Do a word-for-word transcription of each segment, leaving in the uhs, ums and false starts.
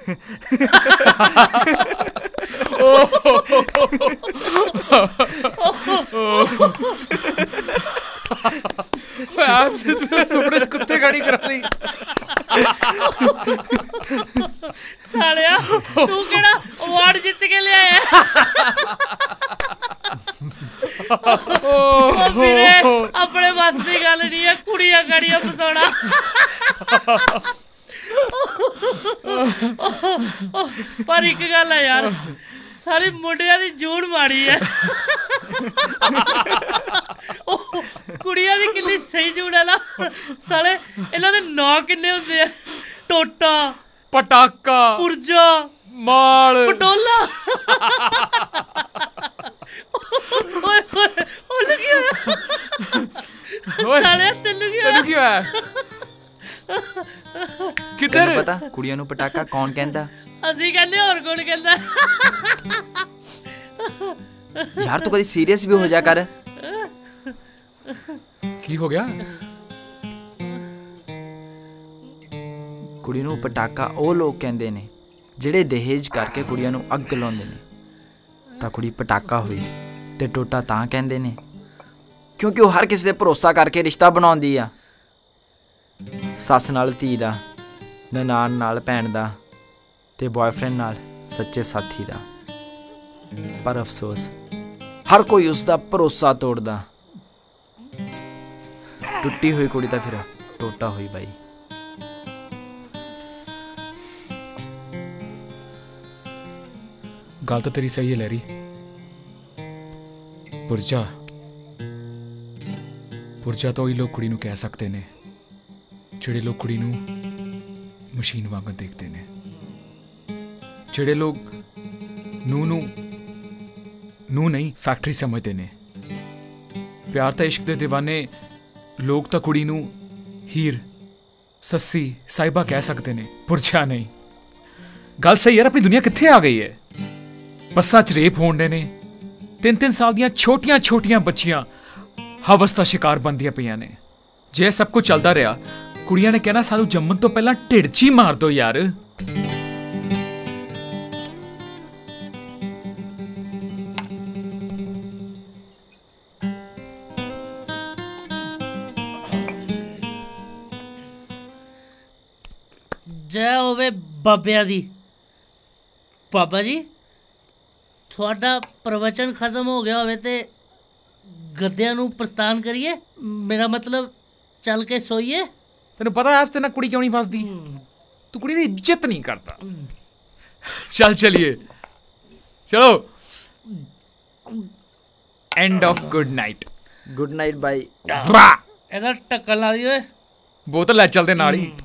आपसे तो सुपने कुत्ते गाड़ी करा ली सालिया तू केड़ा अवार्ड जीत के ले आया वीरे अपने बस दी गल नहीं है कुड़ियां गाड़ियां फसाना पर एक गल है यार सारी मुंडिया दी जून माड़ी है कुड़ियां दी किन्नी सही जून है ना साले इन्हां दे नां किन्ने हुंदे आ टोटा पटाका पुरजा माल पटोला ओए ओए ओ लगी साले तेनू की तेनू की होया किधर पता कुड़ियां नू पटाका कौन कहंदा ਅਸੀਂ ਕਹਿੰਦੇ ਹੋਰ ਕੌਣ ਕਹਿੰਦਾ यार तू कभी सीरियस भी हो जा कर की हो गया कुड़ी नू पटाका ਉਹ ਲੋਕ ਕਹਿੰਦੇ ਨੇ ਜਿਹੜੇ ਦਹੇਜ ਕਰਕੇ ਕੁੜੀਆਂ ਨੂੰ ਅੱਗ ਲਾਉਂਦੇ ਨੇ ਤਾਂ ਕੁੜੀ ਪਟਾਕਾ ਹੋਈ ਤੇ ਟੋਟਾ ਤਾਂ ਕਹਿੰਦੇ ਨੇ ਕਿਉਂਕਿ ਉਹ ਹਰ ਕਿਸੇ ਤੇ ਭਰੋਸਾ ਕਰਕੇ ਰਿਸ਼ਤਾ ਬਣਾਉਂਦੀ ਆ ਸੱਸ ਨਾਲ ਧੀ ਦਾ ਨਨਾਣ ਨਾਲ ਭੈਣ ਦਾ ਤੇ ਬॉयਫ੍ਰੈਂਡ ਨਾਲ ਸੱਚੇ ਸਾਥੀ ਦਾ ਪਰ ਅਫਸੋਸ ਹਰ ਕੋਈ ਉਸ ਦਾ ਭਰੋਸਾ ਤੋੜਦਾ ਟੁੱਟੀ ਹੋਈ ਕੁੜੀ ਤਾਂ ਫਿਰ ਟੋਟਾ ਹੋਈ ਬਾਈ गल तो तेरी सही है लहरी पुरजा पुरजा तो ही लोग कुड़ी नू कह सकते ने जेड़े लोग कुड़ी नू मशीन वांग देखते ने जेड़े लोग नू नू नू नहीं फैक्ट्री समझते ने प्यार तो इश्क दे दीवाने लोग तो कुड़ी नू हीर सस्सी साहिबा कह सकते ने पुरजा नहीं गल सही यार अपनी दुनिया कित्थे आ गई है बसा च रेप होने ने तीन तीन साल दियां छोटियां छोटियां बच्चियां हवस का शिकार बनदियां पईयां ने जे सब कुछ चलता रहा कुड़ियां ने कहना सानू जम्मन तो पहला ढिड च ही मार दो यार जय होवे बाबिया दी बाबा जी थोड़ा प्रवचन खत्म हो गया होवे ते गद्दियां नू प्रस्थान करिए मेरा मतलब चल के सोइए तेन पता है तेना कुड़ी क्यों नहीं फसदी तू कुड़ी दी इज्जत नहीं करता चल चलिए चलो end of good night good night bye एदा टक्कर ला दियो बोतल लै चलते नाल ही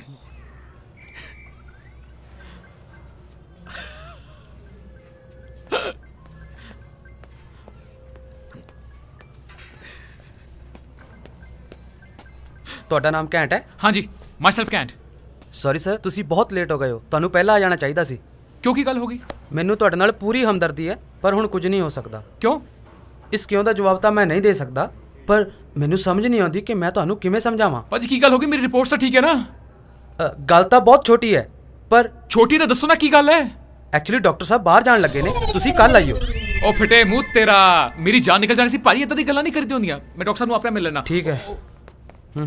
ਤੁਹਾਡਾ ਨਾਮ ਘੈਂਟ ਹੈ हाँ जी माइसेल्फ कैंट ਸੌਰੀ ਸਰ ਤੁਸੀਂ ਬਹੁਤ ਲੇਟ ਹੋ ਗਏ ਹੋ ਤੁਹਾਨੂੰ ਪਹਿਲਾਂ ਆ ਜਾਣਾ ਚਾਹੀਦਾ ਸੀ क्यों की गल हो गई ਮੈਨੂੰ ਤੁਹਾਡੇ ਨਾਲ ਪੂਰੀ ਹਮਦਰਦੀ ਹੈ ਪਰ ਹੁਣ ਕੁਝ ਨਹੀਂ ਹੋ ਸਕਦਾ क्यों ਇਸ ਕਿਉਂ ਦਾ ਜਵਾਬ ਤਾਂ ਮੈਂ ਨਹੀਂ ਦੇ ਸਕਦਾ ਪਰ ਮੈਨੂੰ ਸਮਝ ਨਹੀਂ ਆਉਂਦੀ ਕਿ ਮੈਂ ਤੁਹਾਨੂੰ ਕਿਵੇਂ ਸਮਝਾਵਾਂ भाजी की गल हो गई मेरी रिपोर्ट तो ठीक है ना ਗੱਲ ਤਾਂ ਬਹੁਤ ਛੋਟੀ ਹੈ ਪਰ छोटी तो दसो ना की गल है ਐਕਚੁਅਲੀ ਡਾਕਟਰ ਸਾਹਿਬ ਬਾਹਰ ਜਾਣ ਲੱਗੇ ਨੇ ਤੁਸੀਂ ਕੱਲ ਆइयो ओ फिटे मुंह तेरा मेरी जान निकल जानी सी भाजी इदां दी गल्लां नहीं करदी होंदियां मैं डॉक्टर साहब नूं अपने मिल लेना ठीक है हम्म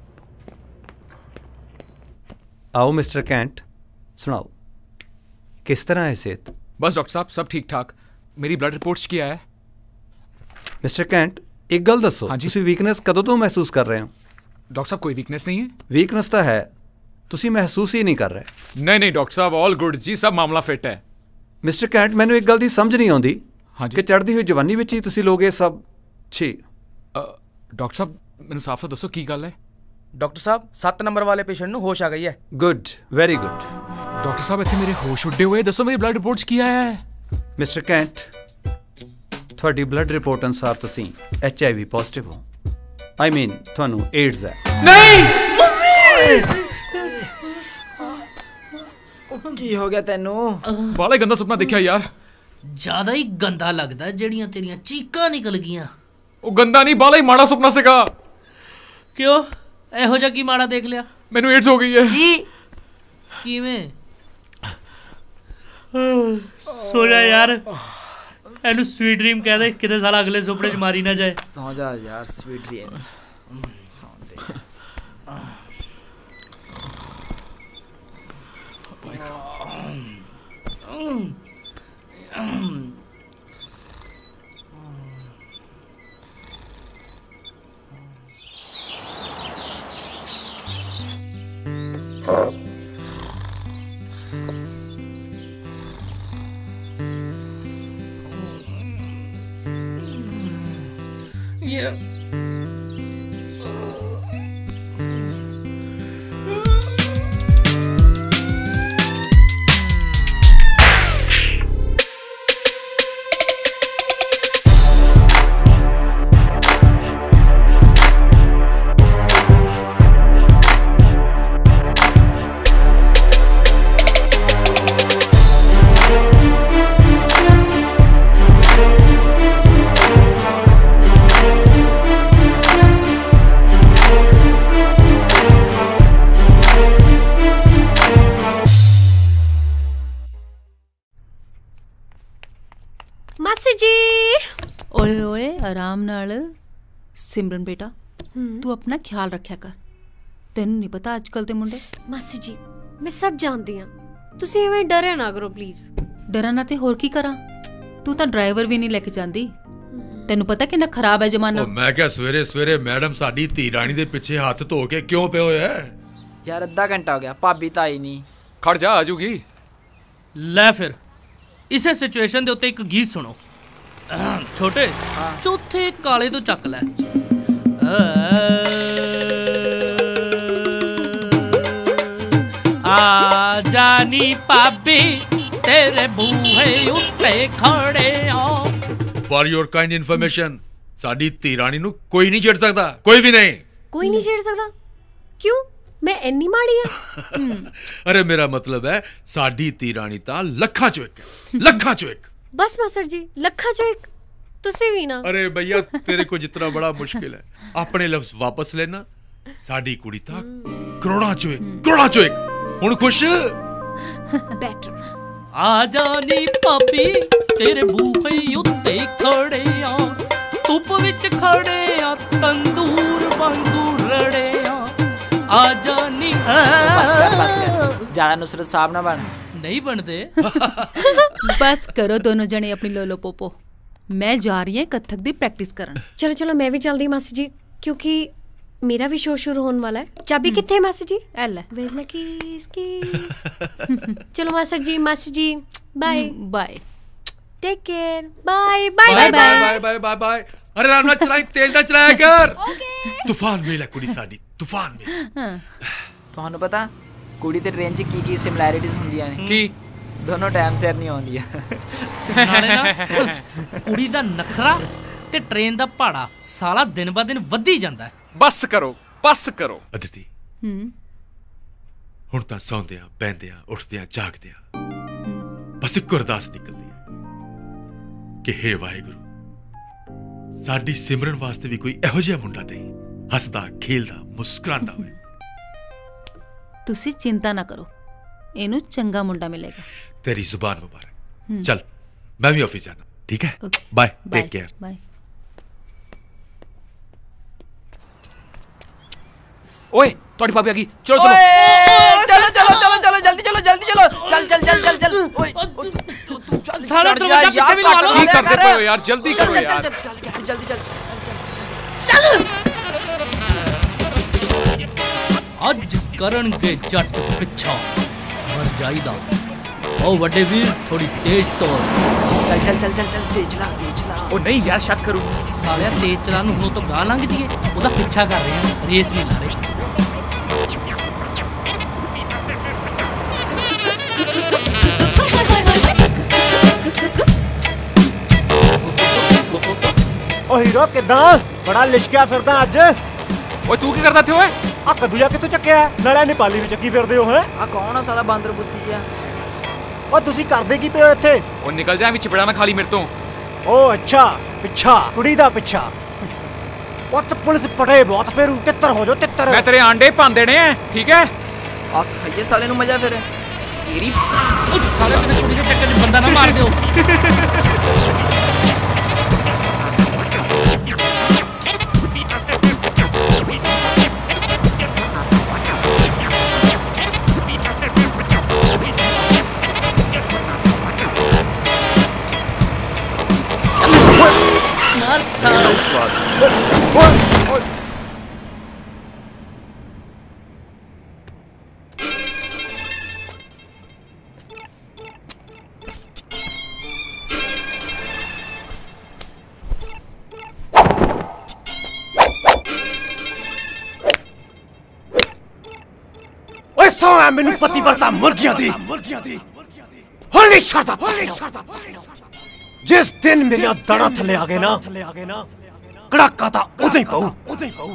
आओ मिस्टर कैंट सुनाओ किस तरह है सेहत बस डॉक्टर साहब सब ठीक ठाक मेरी ब्लड रिपोर्ट्स किया है मिस्टर कैंट एक गल दसो हाँ जी तुसी वीकनेस कदों तो महसूस कर रहे हो डॉक्टर साहब कोई वीकनेस नहीं है वीकनेस तो है तुसी महसूस ही नहीं कर रहे नहीं नहीं डॉक्टर साहब ऑल गुड जी सब मामला फिट है मिस्टर कैंट मैनू एक गल दी समझ नहीं आउंदी हाँ जी कि चढ़दी हुई जवानी विच ही तुसी लोग ये सब छी डॉक्टर साहब मैनू साफ साफ दसो की गल है डॉक्टर साहब सत्त नंबर वाले पेशेंट नूं होश आ गई है गुड वेरी गुड डॉक्टर साहब इत्थे मेरे होश उड्डे हुए दसो मेरी ब्लड रिपोर्ट्स किया है मिस्टर कैंट थोड़ी ब्लड रिपोर्ट अनुसार तुसी एच आई वी पॉजिटिव हो आई मीन थानू एड्स है नहीं की हो गया तेनू बाला गंदा सुपना देखा यार ज्यादा ही गंदा लगदा जेड़ियां तेरियां चीकां निकल गईयां ओ गंदा नहीं बाला ही माड़ा सुपना सीगा क्यों ਇਹੋ ਜਿਹਾ ਕੀ ਮਾੜਾ ਦੇਖ ਲਿਆ ਮੈਨੂੰ एड्स हो गई है ਕਿਵੇਂ ਸੋ ਜਾ ਯਾਰ, ਇਹਨੂੰ ਸਵੀਟ ਡ੍ਰੀਮ ਕਹਿ ਦੇ, ਕਿਤੇ ਸਾਲਾ ਅਗਲੇ ਸੁਪਨੇ 'ਚ ਮਾਰੀ ਨਾ ਜਾਏ। ਸੌ ਜਾ ਯਾਰ ਸਵੀਟ ਡ੍ਰੀਮਸ। ਸੌਂ ਦੇ। Yeah. ਮਾਸੀ ਜੀ ਓਏ ਓਏ ਆਰਾਮ ਨਾਲ। ਸਿਮਰਨ ਬੇਟਾ ਤੂੰ ਆਪਣਾ ਖਿਆਲ ਰੱਖਿਆ ਕਰ, ਤੈਨੂੰ ਨਹੀਂ ਪਤਾ ਅੱਜ ਕੱਲ ਦੇ ਮੁੰਡੇ। ਮਾਸੀ ਜੀ ਮੈਂ ਸਭ ਜਾਣਦੀ ਹਾਂ, ਤੁਸੀਂ ਐਵੇਂ ਡਰਿਆ ਨਾ ਕਰੋ ਪਲੀਜ਼। ਡਰਾਂ ਨਾ ਤੇ ਹੋਰ ਕੀ ਕਰਾਂ, ਤੂੰ ਤਾਂ ਡਰਾਈਵਰ ਵੀ ਨਹੀਂ ਲੈ ਕੇ ਜਾਂਦੀ। ਤੈਨੂੰ ਪਤਾ ਕਿੰਨਾ ਖਰਾਬ ਹੈ ਜ਼ਮਾਨਾ। ਉਹ ਮੈਂ ਕਿਹਾ ਸਵੇਰੇ ਸਵੇਰੇ ਮੈਡਮ ਸਾਡੀ ਧੀ ਰਾਣੀ ਦੇ ਪਿੱਛੇ ਹੱਥ ਧੋ ਕੇ ਕਿਉਂ ਪਿਓ ਹੈ ਯਾਰ? ਅੱਧਾ ਘੰਟਾ ਹੋ ਗਿਆ, ਭਾਬੀ ਤਾਂ ਆਈ ਨਹੀਂ। ਖੜ ਜਾ, ਆਜੂਗੀ। ਲੈ ਫਿਰ ਇਸੇ ਸਿਚੁਏਸ਼ਨ ਦੇ ਉੱਤੇ ਇੱਕ ਗੀਤ ਸੁਣੋ। ਛੋਟੇ ਚੌਥੇ ਕਾਲੇ ਤੋਂ ਚੱਕ ਲੈ। ਆ ਜਾਨੀ ਭਾਬੀ ਤੇਰੇ ਬੂਹੇ ਉੱਤੇ ਖੜੇ ਆ। ਫॉर योर काइंड ਇਨਫੋਰਮੇਸ਼ਨ, ਸਾਡੀ ਧੀ ਰਾਣੀ ਨੂੰ ਕੋਈ ਨਹੀਂ ਛੇੜ ਸਕਦਾ, ਕੋਈ ਵੀ ਨਹੀਂ। ਕੋਈ ਨਹੀਂ ਛੇੜ ਸਕਦਾ? ਕਿਉਂ, ਮੈਂ ਇੰਨੀ ਮਾੜੀ ਆ? ਅਰੇ ਮੇਰਾ ਮਤਲਬ ਹੈ ਸਾਡੀ ਧੀ ਰਾਣੀ ਤਾਂ ਲੱਖਾਂ ਚੋਂ ਇੱਕ ਹੈ, ਲੱਖਾਂ ਚੋਂ ਇੱਕ। ਬਸ ਮਾਸਟਰ ਜੀ, ਲੱਖਾਂ ਚੋਂ ਇੱਕ ਤੁਸੀਂ ਵੀ ਨਾ। अरे भैया तेरे को जितना बड़ा मुश्किल है, अपने लफ्ज वापस लेना। साडी कुड़ी था करोड़ा चो एक, करोड़ा चो एक। हुण खुश? बेटर। आ जानी भाभी तेरे बूहे उत्ते खड़े आ, धुप विच खड़े आ, तंदूर वांगू रड़े आ। आ जानी बस कर बस कर, ज्यादा नुसरत साहब ना बन। नहीं बनते। बस करो दोनों जने अपनी लोलो पोपो। मैं जा रही है कथक दी प्रैक्टिस करन। चलो चलो मैं भी चलदी मासी जी, क्योंकि मेरा भी शो शुरू होने वाला है। चाबी कित्थे मासी जी? एल वेज ना किस किस। चलो मास्टर जी, मासी जी bye bye, take care, bye bye bye bye bye bye bye bye. अरे राम ना चलाई, तेज ना चलाया कर। तूफान मेला कुड़ी साडी, तूफान में। ਤੁਹਾਨੂੰ ਪਤਾ ਕੁੜੀ ਤੇ ਟ੍ਰੇਨ 'ਚ ਕੀ ਕੀ ਸਿਮਿਲੈਰਿਟੀਜ਼ ਹੁੰਦੀਆਂ ਨੇ? ਕੀ? ਦੋਨੋਂ ਟਾਈਮ ਸਿਰ ਨਹੀਂ ਆਉਂਦੀਆਂ। ਨਾਲੇ ਨਾ ਕੁੜੀ ਦਾ ਨਖਰਾ ਤੇ ਟ੍ਰੇਨ ਦਾ ਭਾੜਾ ਸਾਲਾ ਦਿਨ ਬਾ ਦਿਨ ਵੱਧੀ ਜਾਂਦਾ। ਬਸ ਕਰੋ ਬਸ ਕਰੋ। ਅਦਿਤੀ ਹੂੰ ਹੁਣ ਤਾਂ ਸੌਂਦਿਆਂ ਬੈਂਦਿਆਂ ਉੱਠਦਿਆਂ ਜਾਗਦਿਆਂ ਬਸ ਇੱਕ ਅਰਦਾਸ ਨਿਕਲਦੀ ਹੈ ਕਿ ਹੇ ਵਾਹਿਗੁਰੂ ਸਾਡੀ ਸਿਮਰਨ ਵਾਸਤੇ ਵੀ ਕੋਈ ਇਹੋ ਜਿਹਾ ਮੁੰਡਾ ਦੇ, ਹੱਸਦਾ ਖੇਲਦਾ ਮੁਸਕਰਾਉਂਦਾ ਹੋਵੇ। ਤੁਸੀਂ ਚਿੰਤਾ ਨਾ ਕਰੋ, ਇਹਨੂੰ ਚੰਗਾ ਮੁੰਡਾ ਮਿਲੇਗਾ। तेरी जुबान मुबारक। चल मैं भी ऑफिस जाना, ठीक है? Bye, take care. बाय। ओए ਤੁਹਾਡੀ ਭਾਬੀ ਆ ਗਈ, ਚਲੋ ਚਲੋ चलो चलो चलो चलो जल्दी चलो जल्दी चलो, चल चल चल चल चल। ओए तू तू चल साला चढ़ दरवाजा जा पीछे भी लगा लो। ਕੀ ਕਰਦੇ ਪਏ ਹੋ ਯਾਰ, ਜਲਦੀ चल ਕਰੋ चल ਯਾਰ। चल चल चल जल्दी चल ਅੱਜ ਕਰਨਗੇ ਜੱਟ ਪਿੱਛਾ ਮਰ ਜਾਈਦਾ। ਉਹ ਵੱਡੇ ਵੀਰ ਥੋੜੀ ਤੇਜ਼ ਤੋਰ। चल चल चल चल चल तेज चला तेज चला। ਉਹ ਨਹੀਂ ਯਾਰ, ਸ਼ੱਕ ਕਰੂ। ਸਾਲਿਆ ਤੇਜ਼ ਚਲਾਣ ਨੂੰ ਹੁਣ ਤੋਂ ਗਾਂ ਲੰਘ ਜੀਏ, ਉਹਦਾ ਪਿੱਛਾ ਕਰ ਰਹੇ ਆ, ਰੇਸ ਨਹੀਂ ਲਾ ਰਹੇ। ਓ ਹੀਰੋ ਕਿੱਦਾਂ? ਬੜਾ ਲਿਸ਼ਕਿਆ ਫਿਰਦਾ ਅੱਜ। ਓਏ ਤੂੰ ਕੀ ਕਰਦਾ ਇੱਥੇ ਓਏ? ਆ ਕੱਦੂਆ ਕਿੱਥੋਂ ਚੱਕਿਆ? ਨਾਲੇ ਨੇਪਾਲੀ ਵੀ ਚੱਕੀ ਫਿਰਦੇ ਹੋ ਹੈ? ਆ ਕੌਣ ਆ ਸਾਲਾ ਬਾਂਦਰ ਬੁੱਥੀ ਜਿਹਾ? ਓ ਤੁਸੀਂ ਕਰਦੇ ਕੀ ਪਏ ਹੋ ਇੱਥੇ? ਉਹ ਨਿਕਲ ਜਾ, ਵਿੱਚ ਬੜਾ ਨਾ ਖਾਲੀ ਮੇਰੇ ਤੋਂ। ਓ ਅੱਛਾ, ਪਿੱਛਾ ਕੁੜੀ ਦਾ ਪਿੱਛਾ। ਉਹ ਤਾਂ ਪੁਲਿਸ ਪੜੇ ਬਹੁਤ ਫੇਰੂ, ਤਿੱਤਰ ਹੋ ਜਾਓ ਤਿੱਤਰ। ਮੈਂ ਤੇਰੇ ਆਂਡੇ ਭੰਨ ਦੇਣੇ ਆ, ਠੀਕ ਹੈ? ਆ ਸਖਾਈਏ ਸਾਲੇ ਨੂੰ ਮਜ਼ਾ ਫਿਰ। ਤੇਰੀ सारे मेरे कुड़ी के चक्कर में बंदा ना मार दो। मैनू पतिव्रता मुर्गियां दी हुण नहीं छड़दा। जिस दिन मेरिया दड़ा थले आ गए ना कड़ाका तां उदों ही पऊ।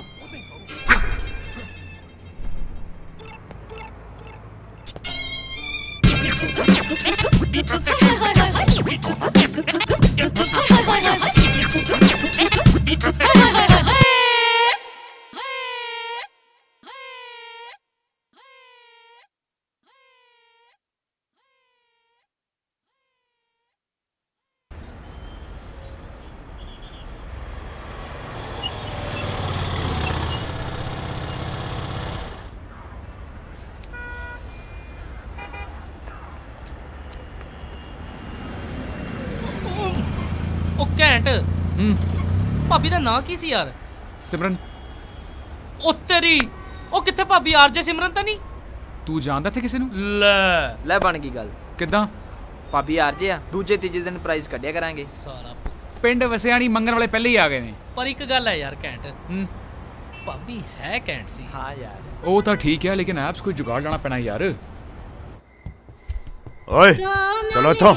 ਘੈਂਟ ਹੂੰ ਭਾਬੀ ਦਾ ਨਾਂ ਕੀ ਸੀ ਯਾਰ? ਸਿਮਰਨ। ਉਹ ਤੇਰੀ ਉਹ ਕਿੱਥੇ ਭਾਬੀ? ਆਰਜੇ ਸਿਮਰਨ ਤਾਂ ਨਹੀਂ? ਤੂੰ ਜਾਣਦਾ ਥੇ ਕਿਸੇ ਨੂੰ? ਲੈ ਲੈ ਬਣ ਗਈ ਗੱਲ। ਕਿੱਦਾਂ? ਭਾਬੀ ਆਰਜੇ ਆ, ਦੂਜੇ ਤੀਜੇ ਦਿਨ ਪ੍ਰਾਈਜ਼ ਕੱਢਿਆ ਕਰਾਂਗੇ। ਸਾਰਾ ਪਿੰਡ ਵਸਿਆਣੀ ਮੰਗਣ ਵਾਲੇ ਪਹਿਲੇ ਹੀ ਆ ਗਏ ਨੇ। ਪਰ ਇੱਕ ਗੱਲ ਹੈ ਯਾਰ ਘੈਂਟ, ਹੂੰ ਭਾਬੀ ਹੈ ਘੈਂਟ ਸੀ। ਹਾਂ ਯਾਰ ਉਹ ਤਾਂ ਠੀਕ ਹੈ, ਲੇਕਿਨ ਐਪਸ ਕੋਈ ਜੁਗਾੜ ਲਾਣਾ ਪੈਣਾ ਯਾਰ। ਓਏ ਚਲੋ ਇੱਥੋਂ।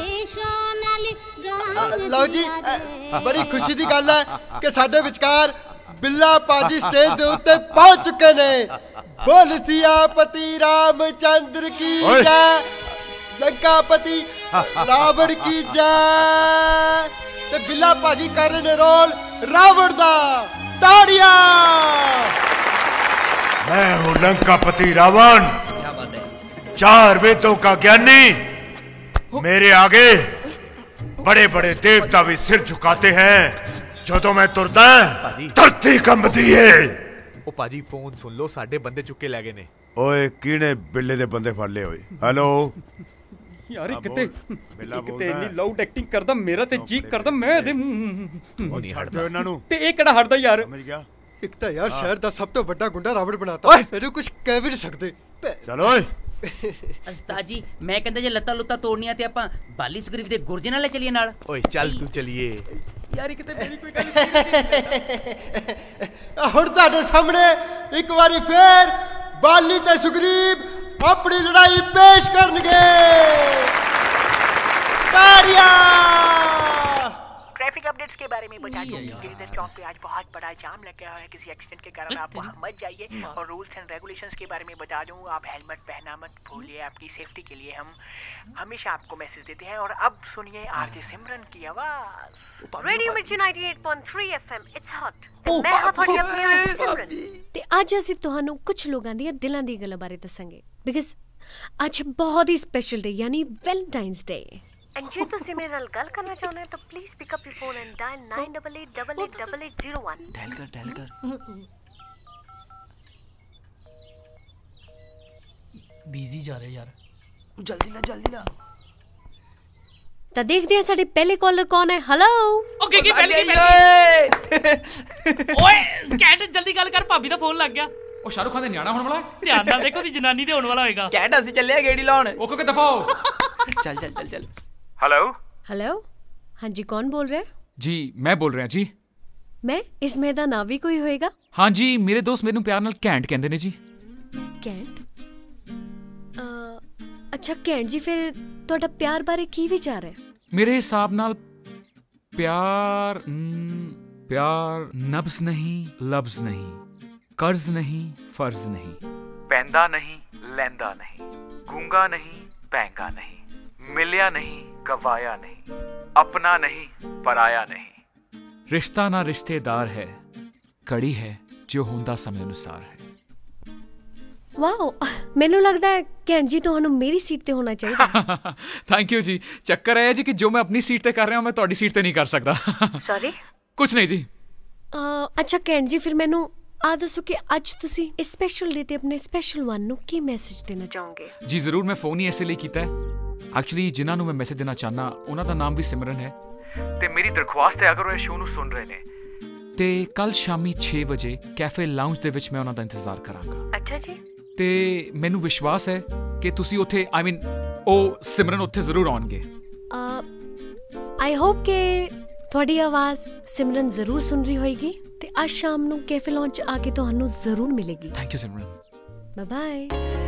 ਲਓ ਜੀ, ਬੜੀ ਖੁਸ਼ੀ ਦੀ ਗੱਲ ਹੈ ਕਿ ਸਾਡੇ ਵਿਚਕਾਰ ਬਿੱਲਾ ਪਾਜੀ ਸਟੇਜ ਦੇ ਉੱਤੇ ਪਹੁੰਚ ਚੁੱਕੇ ਨੇ। ਬੋਲ ਸਿਆਪਤੀ ਰਾਮਚੰਦਰ ਕੀ ਜੈ, ਲੰਕਾਪਤੀ ਰਾਵਣ ਕੀ ਜੈ। ਤੇ ਬਿੱਲਾ ਪਾਜੀ ਕਰ ਰਹੇ ਨੇ ਰੋਲ ਰਾਵਣ ਦਾ। ਤਾੜੀਆਂ। मैं हूं लंकापति रावण, चार वेदों का ज्ञानी। मेरे आगे बड़े बड़े देवता भी सिर झुकाते हैं। जो तो मैं तुरदा धरती कंबदी है। ओ पाजी फोन सुन लो, साडे बंदे चुके ले गए ने। ओए किने बिल्ले दे बंदे फड़ ले ओए। हेलो यार किते किते इन्नी लाउड एक्टिंग करदा, मेरा ते जी करदा मैं दे नहीं हटदे इन्हां नु। ते ए किहड़ा हटदा यार? समझ गया। एक तो यार शहर का सब तो बड़ा गुंडा रावण बनाता, मेरे कुछ कह भी नहीं सकते। चलो ओए उस्ताद जी, मैं कहंदा जे लत्ता लुत्ता तोड़नियां ते आपां बाली सुग्रीव दे गुरजे नाल चलिए नाल। ओए चल तू चलिए यार। किते मेरी कोई गल हुण तुहाडे सामने एक बारी फिर बाली ते सुग्रीव अपनी लड़ाई पेश करनगे। ताड़ियां। ट्रैफिक अपडेट्स के बारे में बता दूं, गिरिधर चौक पे आज बहुत बड़ा जाम लग गया है किसी एक्सीडेंट के कारण। आप वहां मत जाइए। और रूल्स एंड रेगुलेशंस के बारे में बता दूं, आप हेलमेट पहनना मत भूलिए। आपकी सेफ्टी के लिए हम हमेशा आपको मैसेज देते हैं। और अब सुनिए आरजे सिमरन की आवाज। Radio Mirchi ninety eight point three F M it's hot. मैं ਹਾਂ ਤੁਹਾਡੀ ਆਪਣੀ ਸਿਮਰਨ ਤੇ ਅੱਜ ਅਸੀਂ ਤੁਹਾਨੂੰ ਕੁਝ ਲੋਕਾਂ ਦੀਆਂ ਦਿਲਾਂ ਦੀ ਗੱਲਾਂ ਬਾਰੇ ਦੱਸਾਂਗੇ, ਬਿਕਾਜ਼ ਅੱਜ ਬਹੁਤ ਹੀ ਸਪੈਸ਼ਲ ਡੇ ਯਾਨੀ ਵੈਲੈਂਟਾਈਨਸ ਡੇ। And ਜੇ ਤੁਸੀਂ ਮੇਰੇ ਨਾਲ ਗੱਲ ਕਰਨਾ ਚਾਹੁੰਦੇ ਹੋ ਤਾਂ please pick up your phone and dial nine eight eight eight eight eight eight zero one। Dial ਕਰ ਡਾਇਲ ਕਰ। ਬਿਜ਼ੀ ਜਾ ਰਹੇ ਯਾਰ। ਜਲਦੀ ਨਾ ਜਲਦੀ ਨਾ। ਤਾਂ ਦੇਖਦੇ ਹਾਂ ਸਾਡੇ ਪਹਿਲੇ ਕਾਲਰ ਕੌਣ ਹੈ। ਹੈਲੋ। ਓਕੇ ਕੀ ਪਹਿਲੇ ਕੀ ਓਏ ਕੈਟ ਜਲਦੀ ਗੱਲ ਕਰ, ਭਾਬੀ ਦਾ ਫੋਨ ਲੱਗ ਗਿਆ। ਉਹ ਸ਼ਾਹਰੁਖ ਖਾਨ ਦੇ ਨਿਆਣਾ ਹੋਣ ਵਾਲਾ ਹੈ। ਧਿਆਨ ਨਾਲ ਦੇਖੋ, ਦੀ ਜਨਾਨੀ ਤੇ ਹੋਣ ਵਾਲਾ ਹੋਏਗਾ। ਕੈਟ ਅਸੀਂ ਚੱਲੇ ਆ ਗੇੜੀ ਲਾਉਣ। ਓਕੇ ਓਕੇ ਦਫਾ ਹੋ। ਚੱਲ ਚੱਲ ਚੱਲ ਚੱਲ। हेलो हेलो हाँ जी, कौन बोल रहे हैं? जी मैं बोल रहा जी। मैं इसमें दा ना भी कोई होएगा? हाँ जी, मेरे दोस्त मेनू प्यार नाल कैंट कहंदे ने जी। कैंट? अच्छा कैंट जी, फिर ਤੁਹਾਡਾ ਪਿਆਰ ਬਾਰੇ ਕੀ ਵਿਚਾਰ ਹੈ? मेरे हिसाब नाल प्यार प्यार नब्ज नहीं लफ्ज नहीं, कर्ज नहीं फर्ज नहीं, पैंदा नहीं लैंदा नहीं, गूंगा नहीं पैंगा नहीं, मिलिया नहीं गवाया नहीं, अपना नहीं पराया नहीं। रिश्ता ना रिश्तेदार है, कड़ी है जो होंदा समय अनुसार है। ਵਾਓ ਮੈਨੂੰ ਲੱਗਦਾ ਹੈ ਕਿ ਜੀ ਤੁਹਾਨੂੰ ਮੇਰੀ ਸੀਟ ਤੇ ਹੋਣਾ ਚਾਹੀਦਾ। ਥੈਂਕ ਯੂ ਜੀ। ਚੱਕਰ ਹੈ ਜੀ ਕਿ ਜੋ ਮੈਂ ਆਪਣੀ ਸੀਟ ਤੇ ਕਰ ਰਿਹਾ ਹਾਂ ਮੈਂ ਤੁਹਾਡੀ ਸੀਟ ਤੇ ਨਹੀਂ ਕਰ ਸਕਦਾ। ਸੌਰੀ ਕੁਝ ਨਹੀਂ ਜੀ। ਅੱਛਾ ਕੈਨ ਜੀ ਫਿਰ ਮੈਨੂੰ ਆ ਦੱਸੋ ਕਿ ਅੱਜ ਤੁਸੀਂ ਇਸ ਸਪੈਸ਼ਲ ਡੇ ਤੇ ਆਪਣੇ ਸਪੈਸ਼ਲ ਵਨ ਨੂੰ ਕੀ ਮੈਸੇਜ ਦੇਣਾ ਚਾਹੋਗੇ? ਜੀ ਜ਼ਰੂਰ। ਮੈਂ ਫੋਨ ਹੀ ਐਸੇ ਲਈ ਕੀਤਾ ਹੈ ਐਕਚੁਅਲੀ ਜਿਨ੍ਹਾਂ ਨੂੰ ਮੈਂ ਮੈਸੇਜ ਦੇਣਾ ਚਾਹਨਾ ਉਹਨਾਂ ਦਾ ਨਾਮ ਵੀ ਸਿਮਰਨ ਹੈ ਤੇ ਮੇਰੀ ਦਰਖਾਸਤ ਹੈ ਅਗਰ ਉਹ ਇਹ ਸ਼ੋਅ ਨੂੰ ਸੁਣ ਰਹੇ ਨੇ ਤੇ ਕੱਲ ਸ਼ਾਮੀ ਛੇ ਵਜੇ ਕੈਫੇ ਲਾਉਂਜ ਦੇ ਵਿੱਚ ਮੈਂ ਉਹਨਾਂ ਦਾ ਇੰਤਜ਼ਾਰ ਕਰਾਂਗਾ। ਅੱਛਾ ਜੀ। ਤੇ ਮੈਨੂੰ ਵਿਸ਼ਵਾਸ ਹੈ ਕਿ ਤੁਸੀਂ ਉੱਥੇ ਆਈ ਮੀਨ ਉਹ ਸਿਮਰਨ ਉੱਥੇ ਜ਼ਰੂਰ ਆਉਣਗੇ। ਆਈ ਹੋਪ ਕਿ ਤੁਹਾਡੀ ਆਵਾਜ਼ ਸਿਮਰਨ ਜ਼ਰੂਰ ਸੁਣ ਰਹੀ ਹੋਏਗੀ ਤੇ ਅੱਜ ਸ਼ਾਮ ਨੂੰ ਕੈਫੇ ਲਾਉਂਜ ਆ ਕੇ ਤੁਹਾਨੂੰ ਜ਼ਰੂਰ ਮਿਲੇਗੀ। Thank you Simran. Bye bye.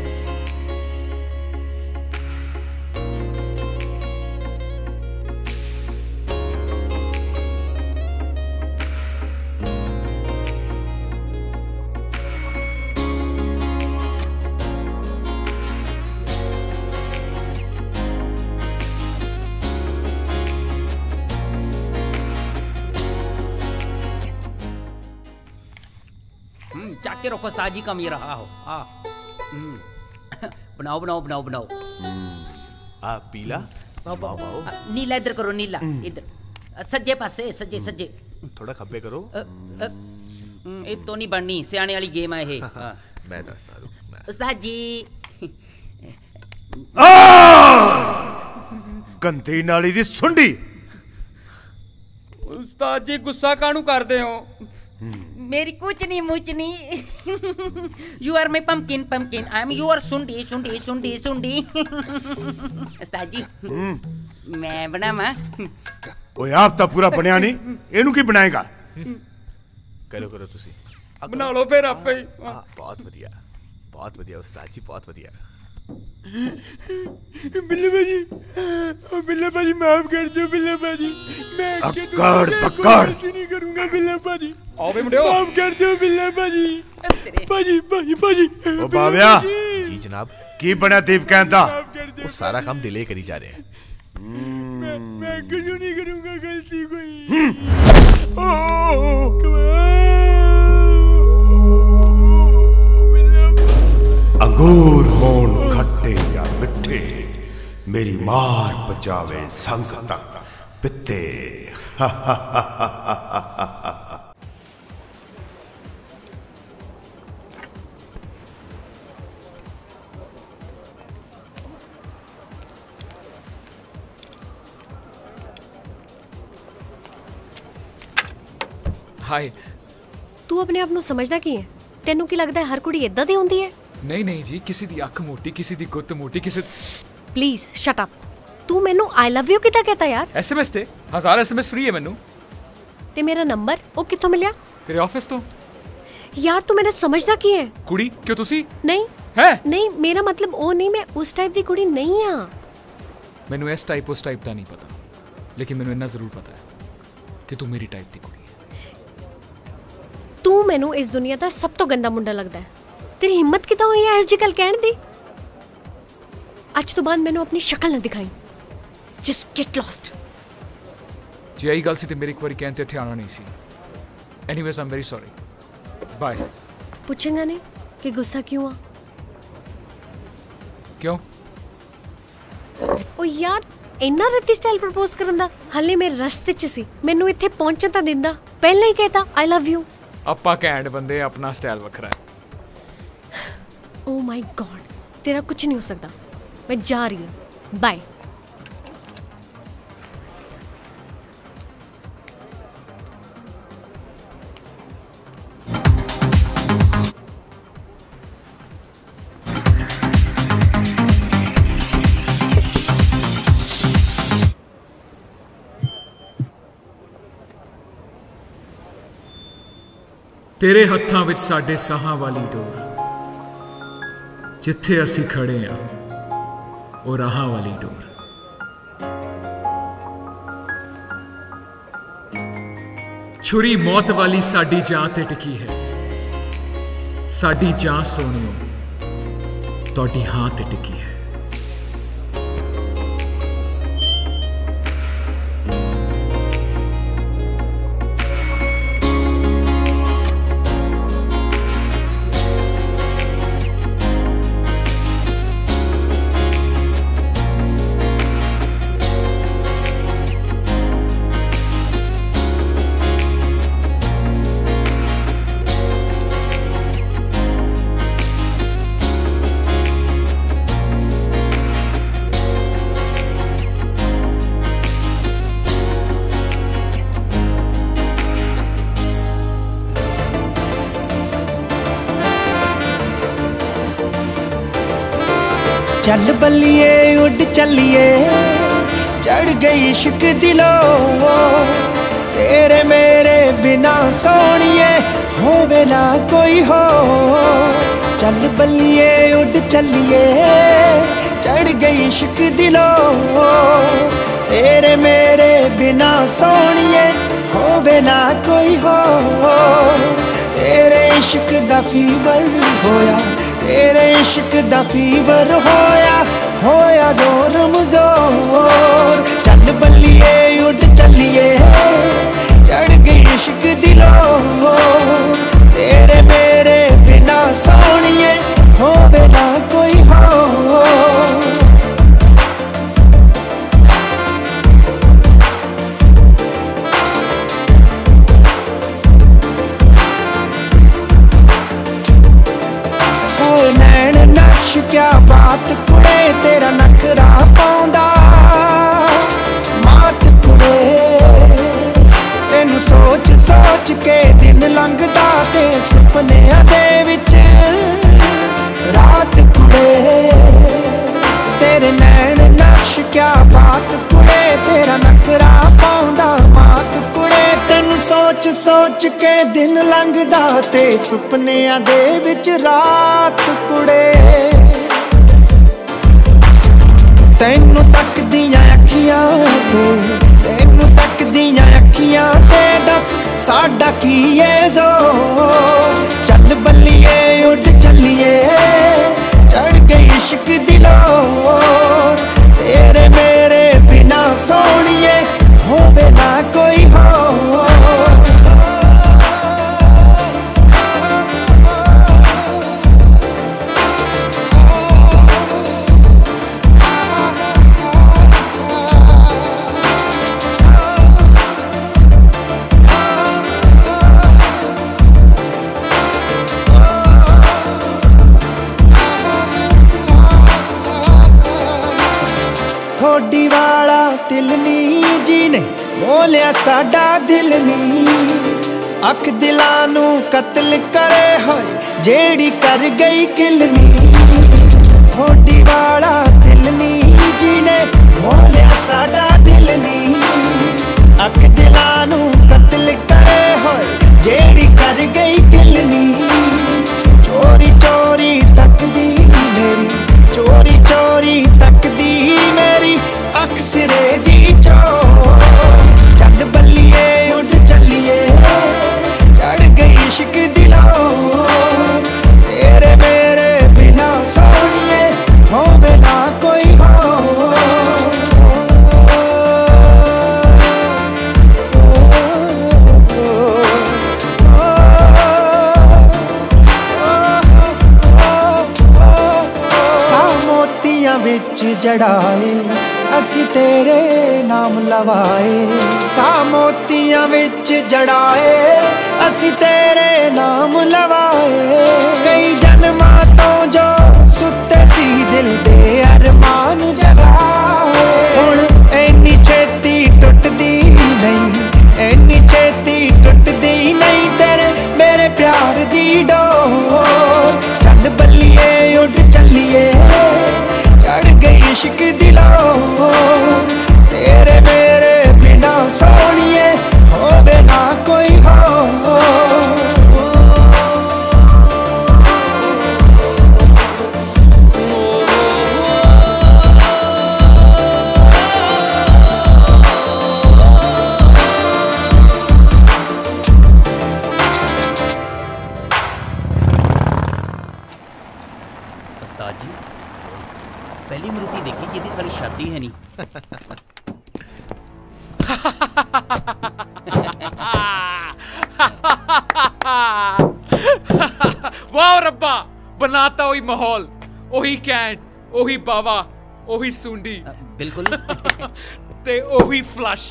ਚੱਕ ਕੇ ਰੱਖੋ ਉਸਤਾਦ ਜੀ ਕਮ ਹੀ ਰਹਾ ਹੋ। ਆ ਬਣਾਓ ਬਣਾਓ ਬਣਾਓ ਬਣਾਓ। ਆ ਪੀਲਾ ਬਾਓ ਬਾਓ। ਨੀਲਾ ਇੱਧਰ ਕਰੋ ਨੀਲਾ ਇੱਧਰ ਸੱਜੇ ਪਾਸੇ ਸੱਜੇ ਸੱਜੇ ਥੋੜਾ ਖੱਬੇ ਕਰੋ। ਇਹ ਤੋਂ ਨਹੀਂ ਬਣਨੀ ਸਿਆਣੇ ਵਾਲੀ ਗੇਮ ਆ ਇਹ। ਮੈਂ ਦੱਸਦਾ ਰੁਕ ਉਸਤਾਦ ਜੀ। ਗੰਦੀ ਨਾਲੀ ਦੀ ਸੁੰਡੀ। ਉਸਤਾਦ ਜੀ ਗੁੱਸਾ ਕਾਹਨੂੰ ਕਰਦੇ ਹੋ? मेरी कुछ नहीं मुझ नहीं। You are my pumpkin pumpkin. I am your सुंडी सुंडी सुंडी सुंडी। उस्ताद जी मैं बनावा। ओए आप तो पूरा बनया नहीं ਇਹਨੂੰ ਕੀ ਬਣਾਏਗਾ? ਕਰੋ ਕਰੋ ਤੁਸੀਂ ਬਣਾ ਲਓ ਫਿਰ ਆਪੇ ਹੀ। ਬਹੁਤ ਵਧੀਆ ਬਹੁਤ ਵਧੀਆ ਉਸਤਾਦ ਜੀ ਬਹੁਤ ਵਧੀਆ। बिल्ले भाजी ओ बिल्ले भाजी माफ कर दो बिल्ले भाजी मैं अक्कड़ पक्कड़ नहीं करूंगा बिल्ले भाजी। आओ बे मुंडियो माफ कर दो बिल्ले भाजी भाजी भाजी भाजी। ओ बाबिया जी जनाब की बना दीप कहता वो सारा काम डिले करी जा रहे हैं। मैं मैं कुछ नहीं करूंगा गलती कोई। अंगूर होन खट्टे या मिठे मेरी मार बचावे संग तक पित्ते। ਹਾਏ ਤੂੰ ਆਪਣੇ ਆਪ ਨੂੰ ਸਮਝਦਾ ਕੀ ਹੈ? ਤੈਨੂੰ ਕੀ ਲੱਗਦਾ ਹਰ ਕੁੜੀ ਇਦਾਂ ਦੀ ਹੁੰਦੀ ਹੈ? ਨਹੀਂ ਨਹੀਂ ਜੀ ਕਿਸੇ ਦੀ ਅੱਖ ਮੋਟੀ ਕਿਸੇ ਦੀ ਗੁੱਤ ਮੋਟੀ ਕਿਸੇ। Please shut up. ਤੂੰ ਮੈਨੂੰ ਆਈ ਲਵ ਯੂ ਕਿੱਦਾਂ ਕਹਤਾ ਯਾਰ? ਐਸਐਮਐਸ ਤੇ ਹਜ਼ਾਰ ਐਸਐਮਐਸ ਫ੍ਰੀ ਹੈ ਮੈਨੂੰ। ਤੇ ਮੇਰਾ ਨੰਬਰ ਉਹ ਕਿੱਥੋਂ ਮਿਲਿਆ? ਤੇਰੇ ਆਫਿਸ ਤੋਂ। ਯਾਰ ਤੂੰ ਮੈਨੂੰ ਸਮਝਦਾ ਕੀ ਹੈ? ਕੁੜੀ ਕਿਉਂ ਤੁਸੀਂ? ਨਹੀਂ ਹੈ ਨਹੀਂ ਮੇਰਾ ਮਤਲਬ ਉਹ ਨਹੀਂ ਮੈਂ ਉਸ ਟਾਈਪ ਦੀ ਕੁੜੀ ਨਹੀਂ ਆ। ਮੈਨੂੰ ਇਸ ਟਾਈਪ ਉਸ ਟਾਈਪ ਦਾ ਨਹੀਂ ਪਤਾ ਲੇਕਿਨ ਮੈਨੂੰ ਇੰਨਾ ਜ਼ਰੂਰ ਪਤਾ ਹੈ ਕਿ ਤੂੰ ਮੇਰੀ ਟਾਈਪ ਦੀ ਕੁੜੀ ਹੈ। ਤੂੰ ਮੈਨੂੰ ਇਸ ਦੁਨੀਆ ਦਾ ਸਭ ਤੋਂ ਗੰਦਾ ਮੁੰਡਾ ਲੱਗਦਾ ਹੈ। ਤੇਰੀ ਹਿੰਮਤ ਕਿੱਦਾਂ ਹੋਈ ਹੈ ਇਹੋ ਜਿਹੀ ਗੱਲ ਕਹਿਣ ਦੀ? ਅੱਜ ਤੋਂ ਬਾਅਦ ਮੈਨੂੰ ਆਪਣੀ ਸ਼ਕਲ ਨਾ ਦਿਖਾਈ। Just get lost. ਜੇ ਆਈ ਗੱਲ ਸੀ ਤੇ ਮੇਰੀ ਇੱਕ ਵਾਰੀ ਕਹਿਣ ਤੇ ਇੱਥੇ ਆਉਣਾ ਨਹੀਂ ਸੀ। Anyways I'm very sorry. Bye. ਪੁੱਛੇਗਾ ਨਹੀਂ ਕਿ ਗੁੱਸਾ ਕਿਉਂ ਆ? ਕਿਉਂ? ਓ ਯਾਰ ਇੰਨਾ ਰੱਤੀ ਸਟਾਈਲ ਪ੍ਰਪੋਜ਼ ਕਰਨ ਦਾ ਹਾਲੇ ਮੇਰੇ ਰਸਤੇ 'ਚ ਸੀ। ਮੈਨੂੰ ਇੱਥੇ ਪਹੁੰਚਣ ਤਾਂ ਦਿੰਦਾ। ਪਹਿਲਾਂ ਹੀ ਕਹਿਤਾ ਆਈ ਲਵ ਯੂ। ਆਪਾਂ ਘੈਂਟ ਬੰਦੇ ਆਪਣਾ ਸਟਾਈਲ ਵੱਖਰਾ ਹੈ। ਓ ਮਾਈ ਗॉड तेरा कुछ नहीं हो सकता। मैं जा रही हूँ बाय। ਤੇਰੇ ਹੱਥਾਂ ਵਿੱਚ ਸਾਡੇ ਸਾਹਾਂ ਵਾਲੀ ਡੋਰ ਜਿੱਥੇ ਅਸੀਂ ਖੜੇ ਆ ਉਹ ਰਾਹਾਂ ਵਾਲੀ ਡੋਰ। ਛੁਰੀ ਮੌਤ ਵਾਲੀ ਸਾਡੀ ਜਾਨ ਤੇ ਟਿਕੀ ਹੈ। ਸਾਡੀ ਜਾਨ ਸੋਹਣਿਓ ਤੁਹਾਡੀ ਹਾਂ ਤੇ ਟਿਕੀ ਹੈ। चल बल्लिए उड़ चलिए चढ़ गई इश्क दिलों तेरे मेरे बिना सोनिए होवे ना कोई हो। चल बल्लिए उड़ चलिए चढ़ गई इश्क दिलों तेरे मेरे बिना सोनिए होवे ना कोई हो। तेरे इश्क दा फीवर होया तेरे इश्क दा फीवर होया होया जोर मजोर। चल बल्लिए उड़ चलिए चढ़ गई इश्क दिलों तेरे मेरे बिना सोनिए होवे ना कोई हो। नैन नक्श क्या बात कुड़े तेरा नखरा पाउंदा मात कुड़े तेनू सोच सोच के दिन लंघदा ते सुपनियां दे विच रात कुड़े। तेरे नैन नक्श क्या बात कुड़े तेरा नखरा पाउंदा मात कुड़े तेनू सोच सोच के दिन लंघदा ते सुपनियां दे विच रात कुड़े। तेनू तकदियां अखियां ते तेनू तकदियां अखियां ते दस साडा की है जोर। चल बल्लिए उड़ चलिए चढ़ गई इश्क दिलों तेरे मेरे बिना सोनिए होवे ना कोई हो। ठोडी वाला तिल नी जी ने बोलिया साडा दिल नी अख दिलां नू कत्ल करे होए जेड़ी कर गई किलनी। ठोडी वाला तिल नी जी ने बोलिया साडा दिल नी अख दिलां नू कत्ल करे होए जेड़ी कर गई किलनी। चोरी चोरी तकदी मेरी चोरी चोरी तकदी मेरी अख सिरे दी चोर। चल बल्लिए उड़ चलिए चढ़ गई इश्क दिलों तेरे मेरे बिना सोनिए होवे ना कोई हो। विच जड़ाए असी तेरे नाम लवाए सा मोतियां विच जड़ाए असी तेरे नाम लवाए। कई जन्मां तो जो सुते सी दिल दे अरमान जगाए हुण इन्नी छेती टुटदी नहीं इन्नी छेती टुटदी नहीं तेरे मेरे प्यार दी डोर। चल बल्लिए उड़ चलिए चढ़ गई इश्क दिलों तेरे मेरे बिना सोनिए होवे ना कोई हो। उस्ताद जी पहली मूर्ति देखी जिदी साड़ी शादी है नहीं। वाह रब्बा बनाता वही माहौल ओही कैंट ओही बावा ओही सुंडी बिल्कुल ते ओही फ्लश।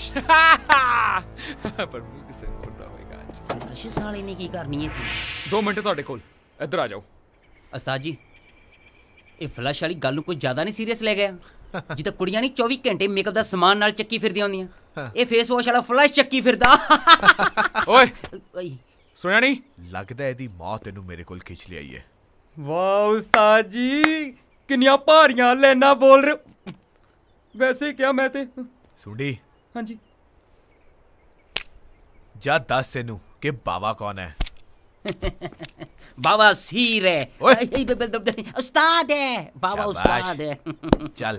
पर मुंह किसे होता होएगा आज फ्लश साले ने की करनी है। दो मिनट ਤੁਹਾਡੇ ਕੋਲ ਇੱਧਰ ਆ ਜਾਓ। उस्ताद जी ਇਹ ਫਲਸ਼ ਵਾਲੀ ਗੱਲ ਨੂੰ ਕੋਈ ਜ਼ਿਆਦਾ ਨਹੀਂ ਸੀਰੀਅਸ ਲੈ ਗਿਆ ਜਿੱਦਾਂ ਕੁੜੀਆਂ ਨਹੀਂ ਚੌਵੀ ਘੰਟੇ ਮੇਕਅਪ ਦਾ ਸਮਾਨ ਨਾਲ ਚੱਕੀ ਫਿਰਦੀਆਂ ਹੁੰਦੀਆਂ ਇਹ ਫੇਸ ਵਾਸ਼ ਵਾਲਾ ਫਲਸ਼ ਚੱਕੀ ਫਿਰਦਾ। ਓਏ ਸੁਣਿਆ ਨਹੀਂ ਲੱਗਦਾ ਇਹਦੀ ਮਾਂ ਤੈਨੂੰ ਮੇਰੇ ਕੋਲ ਖਿੱਚ ਲਿਆਈ ਹੈ। ਵਾਹ ਉਸਤਾਦ ਜੀ किन्नियां भारियां लाइनां बोल रहे हो। वैसे क्या मैं ते सुंडी। हाँ जी। जा दस तेनू कि बाबा कौन है? बाबा सीर है, उस्ताद है, बाबा उस्ताद है। चल।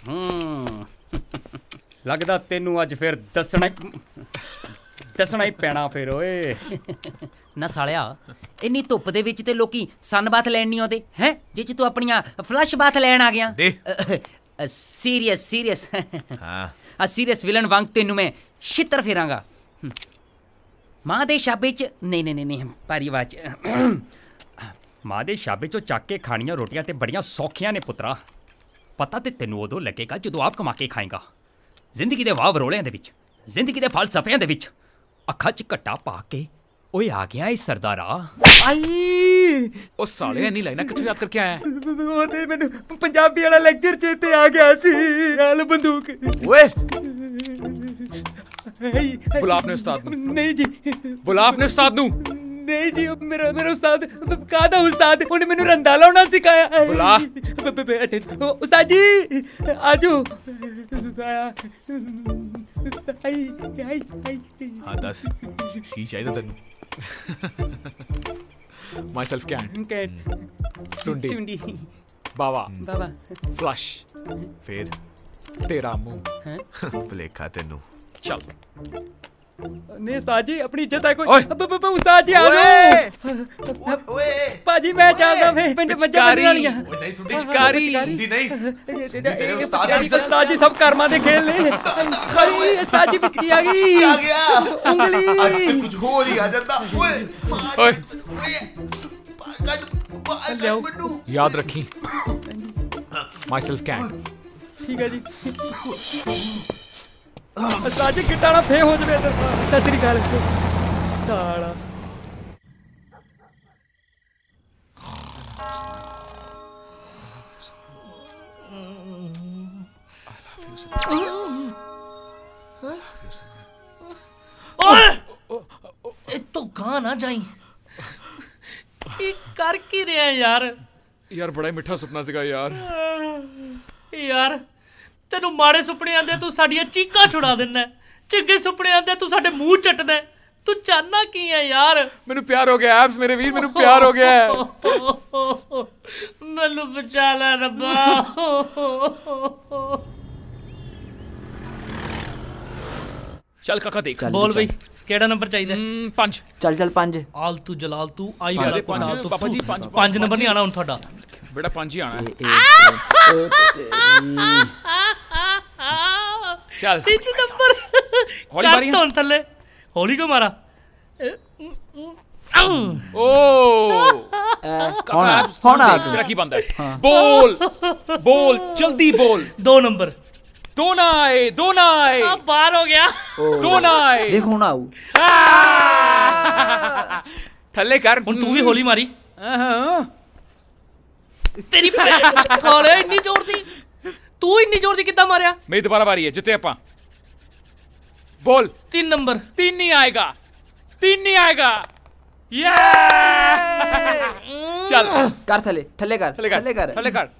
लगदा तेनू अज फिर दसना दसना ही पैना फिर ओए। ना सालिया इन्नी धुप्प दे विच ते लोकी सन बाथ लैन नहीं आउंदे हैं, जिस तू अपनियां फ्लश बाथ लैन आ गया। सीरियस सीरियस हाँ सीरियस विलन वांग तेनू मैं छित्तर फेरांगा। मां दे छाबे च नहीं नहीं नहीं भारी आवाज। मां दे छाबे चो चक के खानियां रोटियां ते बड़ियां सौखियां ने पुत्रा। पता ते तेनू उदों लगेगा जदों आप कमा के खाएगा। जिंदगी दे वाह वरोलियां दे विच, जिंदगी दे फलसफियां दे विच अखां च घट्टा पा के ओए आ गया इस सरदारा। आई ओ साले इन्नी लाइना कित्थों याद करके आया? ओ ते मैनू पंजाबी वाला लेक्चर चेते आ गया सी। नाल बंदूक ओए बुला अपने उस्ताद नू। नहीं जी बुला अपने उस्ताद नू। नहीं जी मेरा मेरा उस्ताद कादा उस्ताद उन्हें मैनू रंदा लाउना सिखाया। बुला उस्ताद जी आजो। हाँ दस की चाहिए तेनू? Myself Cat. Cat. सुंडी सुंडी बाबा बाबा फ्लश फिर तेरा मुंह भलेखा तेनू। चल नहीं उस्ताद जी अपनी इज्जत है कोई। उस्ताद जी आ जाओ। पाजी मैं चलदा मैं पिंड मज्जा बन्नी वालियां। नहीं सुंडी चिकारी सुंडी नहीं तेरे उस्ताद जी उस्ताद जी सब कर्मा दे खेल ने। खरी उस्ताद जी बिच्ची आ गई आ गया उंगली आज तो कुछ हो नहीं आ जाता। ओए ओए याद रखी Myself Cat। ठीक है जी। उस्ताद जी किटाना फे हो जवे सत श्री अकाल साला। तो कहाँ ना जाई ये कर की रहे हैं यार। यार बड़ा ही मिठा सुपना सीगा यार। यार तेनू माड़े सुपने आंदे तू साडियां चीकां छुड़ा दिंदा, चंगे सुपने आंदे तू साडे मुंह चटदा। तू चाहना की है यार? मैनू प्यार हो गया एब्स मेरे वीर, मैनू प्यार हो गया है। मैनू बचा लै रब्बा। चल काका देख बोल भाई केड़ा नंबर चाहिए? पांच। चल चल पांच। आलतू जलालतू आई वाला पांच पापा जी पांच पांच नंबर नहीं आना हुन थोड़ा बेटा पांच ही आना है। चल तीन नंबर हौली मारी तो थल्ले हौली को मारा। ओ होना होना तेरा की बंदा है। बोल बोल जल्दी बोल। दो नंबर दो ना आए दो ना आए बाहर हो गया। दो ना आए देखो ना आऊ थल्ले कर। हुन तू भी होली मारी। तेरी साले इन्नी जोर दी तू इन्नी जोर दी कितना मारिया? मेरी दोबारा बारी है जिते अपा। बोल तीन नंबर। तीन नहीं आएगा तीन नहीं आएगा। ये चल कर थले थले कर थले कर थले कर थले कर।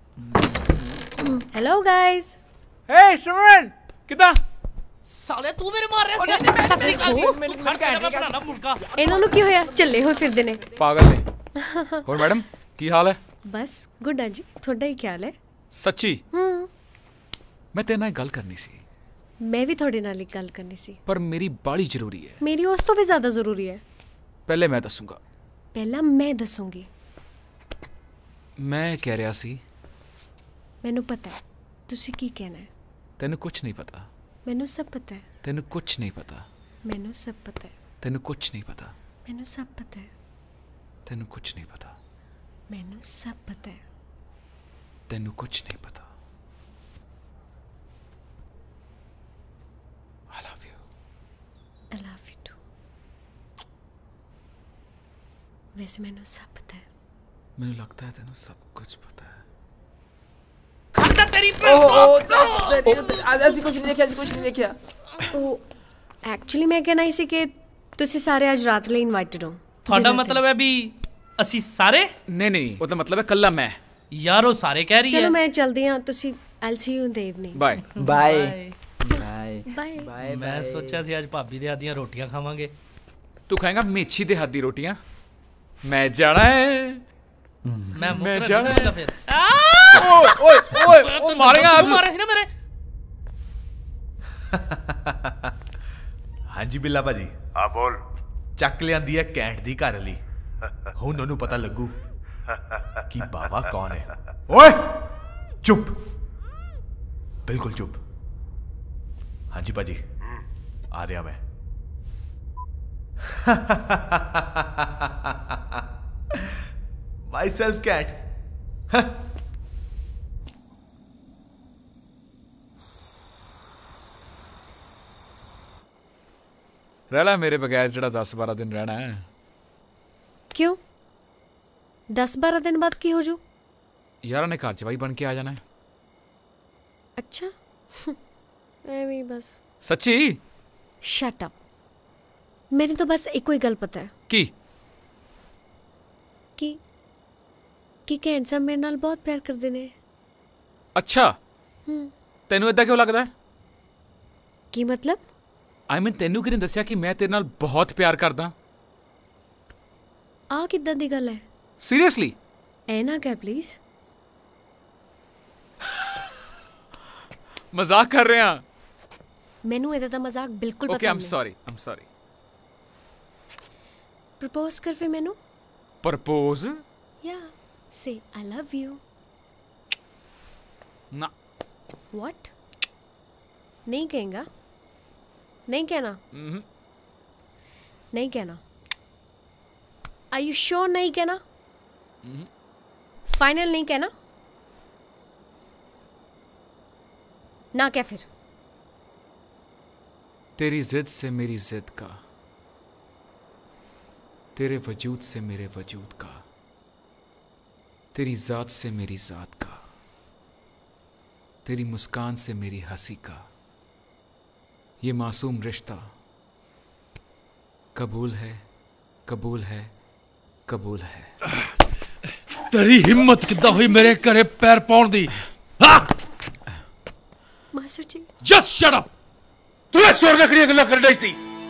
Hello guys. हे सिमरन किदा साले तू मेरे मार रहा सीगा। सत श्री अकाल जी मैंने खड़ के बनाना मुर्गा। ਇਹਨਾਂ ਨੂੰ ਕੀ ਹੋਇਆ? ਚੱਲੇ ਹੋਏ ਫਿਰਦੇ ਨੇ पागल ने। और मैडम की हाल है? बस गुड है जी, ਤੁਹਾਡਾ ਹੀ ਖਿਆਲ ਹੈ। सच्ची ਹੂੰ मैं तेरे नाल गल करनी सी। मैं भी ਤੁਹਾਡੇ ਨਾਲ ਇੱਕ ਗੱਲ ਕਰਨੀ ਸੀ। पर मेरी बाड़ी जरूरी है। मेरी ਉਸ ਤੋਂ ਵੀ ਜ਼ਿਆਦਾ ਜ਼ਰੂਰੀ ਹੈ। पहले मैं दसूंगा। ਪਹਿਲਾਂ मैं ਦੱਸੂਗੀ। मैं कह रहा सी ਮੈਨੂੰ ਪਤਾ ਹੈ ਤੁਸੀਂ ਕੀ ਕਹਿਣਾ ਹੈ। तेनू कुछ नहीं पता। ਮੈਨੂੰ ਸਭ ਪਤਾ ਹੈ। तेनू कुछ नहीं पता। ਮੈਨੂੰ ਸਭ ਪਤਾ ਹੈ। तेनू कुछ नहीं पता। ਮੈਨੂੰ ਸਭ ਪਤਾ ਹੈ। तेनू कुछ नहीं पता। ਮੈਨੂੰ ਸਭ ਪਤਾ ਹੈ। तेनू कुछ नहीं पता। I love you. I love you too. वैसे मैंने सब पता है। मैंने लगता है तेनू सब कुछ पता है। खाता तेरी पे ओ ओ ऐसी कुछ नहीं देखा ऐसी कुछ नहीं देखा। ओ एक्चुअली मैं कहना इसी कि ਤੁਸੀਂ ਸਾਰੇ ਅੱਜ ਰਾਤ ਲਈ ਇਨਵਾਈਟਡ ਹੋ। ਤੁਹਾਡਾ ਮਤਲਬ ਹੈ ਵੀ ਅਸੀਂ ਸਾਰੇ? नहीं नहीं मतलब मतलब है कल्ला मैं यार वो सारे कह रही है। चलो मैं चलदी हां, ਤੁਸੀਂ I'll see you in the evening. Bye bye bye bye. मैं सोचा सी आज भाभी दे हाथ ਦੀਆਂ ਰੋਟੀਆਂ ਖਾਵਾਂਗੇ। तू खाएगा मेछी दे हाथ दी रोटियां? मैं जाना है, मैं मैं मुकरा जाना दूंगा है। फिर। ओए ओए ओए ओ मारेगा तू आप। मारे सी ना मेरे। ਹਾਂਜੀ ਬਿੱਲਾ ਭਾਜੀ। ਆ ਬੋਲ। ਚੱਕ ਲਿਆਂਦੀ ਹੈ ਕੈਂਟ ਦੀ ਘਰ ਲਈ। ਹੁਣ ਉਹਨੂੰ ਪਤਾ ਲੱਗੂ ਕਿ ਬਾਵਾ ਕੌਣ ਹੈ। ਓਏ ਚੁੱਪ, ਬਿਲਕੁਲ ਚੁੱਪ। ਹਾਂਜੀ ਭਾਜੀ ਆ ਰਿਹਾ ਮੈਂ। Myself cat. रह ला मेरे बगैर जड़ा दस बारह दिन रहना है। क्यों? दस बारह दिन बाद की हो जू? यार ने घर चवाई बन के आ जाना है। अच्छा एवी बस। सच्ची? Shut up. मैंने तो बस एक ही गल पता है की कि कि कैंट साहब मेरे नाल बहुत प्यार करते ने। अच्छा हम्म तेनू इदा क्यों लगता है? की मतलब? आई मीन तेनू किने दस्या कि मैं तेरे नाल बहुत प्यार करदा? आ किदां दी गल है? सीरियसली? ऐ ना कह प्लीज। मजाक कर रहे हैं। मैनू इहदा दा मजाक बिल्कुल ओके आई एम पसंद sorry I am sorry. Propose कर फिर मैनू। प्रपोज? या से आई लव यू। ना। व्हाट? नहीं कहेगा? नहीं कहना? हम्म नहीं कहना? आर यू श्योर नहीं कहना? फाइनल नहीं कहना? ना क्या फिर? तेरी जिद से मेरी जिद का, तेरे वजूद से मेरे वजूद का, तेरी जात से मेरी जात का, तेरी मुस्कान से मेरी हंसी का, ये मासूम रिश्ता कबूल है, कबूल है, कबूल है। तेरी हिम्मत किद्दां हुई मेरे घरे पैर पाउण दी? हां master ji just shut up. तू इस चोर नकड़ियां गल्लां कर रही सी।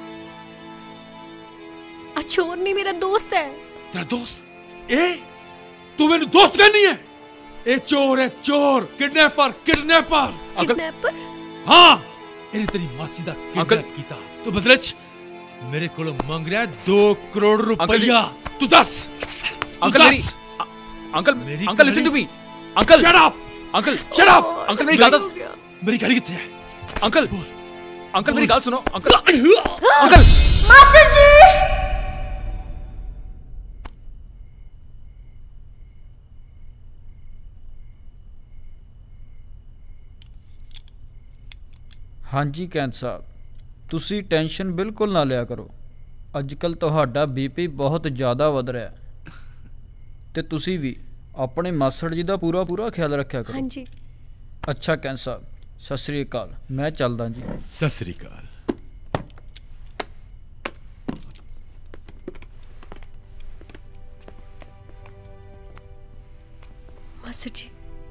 आ चोर नहीं मेरा दोस्त है। तेरा दोस्त? ए तू मेनू दोस्त कहनी है? ए चोर है चोर, किडनैपर किडनैपर। किडनैपर? हां इन्हें तेरी मासी दा किडनैप कीता। तू बदले च मेरे कोलों मांग रहा है दो करोड़ रुपया। तू दस अंकल मेरी uncle uncle listen to me. Uncle shut up uncle shut up. Uncle मेरी गाल मेरी गाली कितने है? अंकल अंकल मेरी गाल सुनो। Uncle uncle master ji. ਹਾਂਜੀ ਕੈਂਟ ਸਾਹਿਬ, ਤੁਸੀਂ ਟੈਨਸ਼ਨ ਬਿਲਕੁਲ ਨਾ ਲਿਆ ਕਰੋ। ਅੱਜ ਕੱਲ ਤੁਹਾਡਾ ਬੀਪੀ ਬਹੁਤ ਜ਼ਿਆਦਾ ਵਧ ਰਿਹਾ ਹੈ ਤੇ ਤੁਸੀਂ ਵੀ ਆਪਣੇ ਮਾਸੜ ਜੀ ਦਾ ਪੂਰਾ ਪੂਰਾ ਖਿਆਲ ਰੱਖਿਆ ਕਰੋ। ਹਾਂਜੀ। ਅੱਛਾ ਕੈਂਟ ਸਾਹਿਬ, ਸਤਿ ਸ੍ਰੀ ਅਕਾਲ, ਮੈਂ ਚੱਲਦਾ ਜੀ। ਸਤਿ ਸ੍ਰੀ ਅਕਾਲ। ਮਾਸਟਰ ਜੀ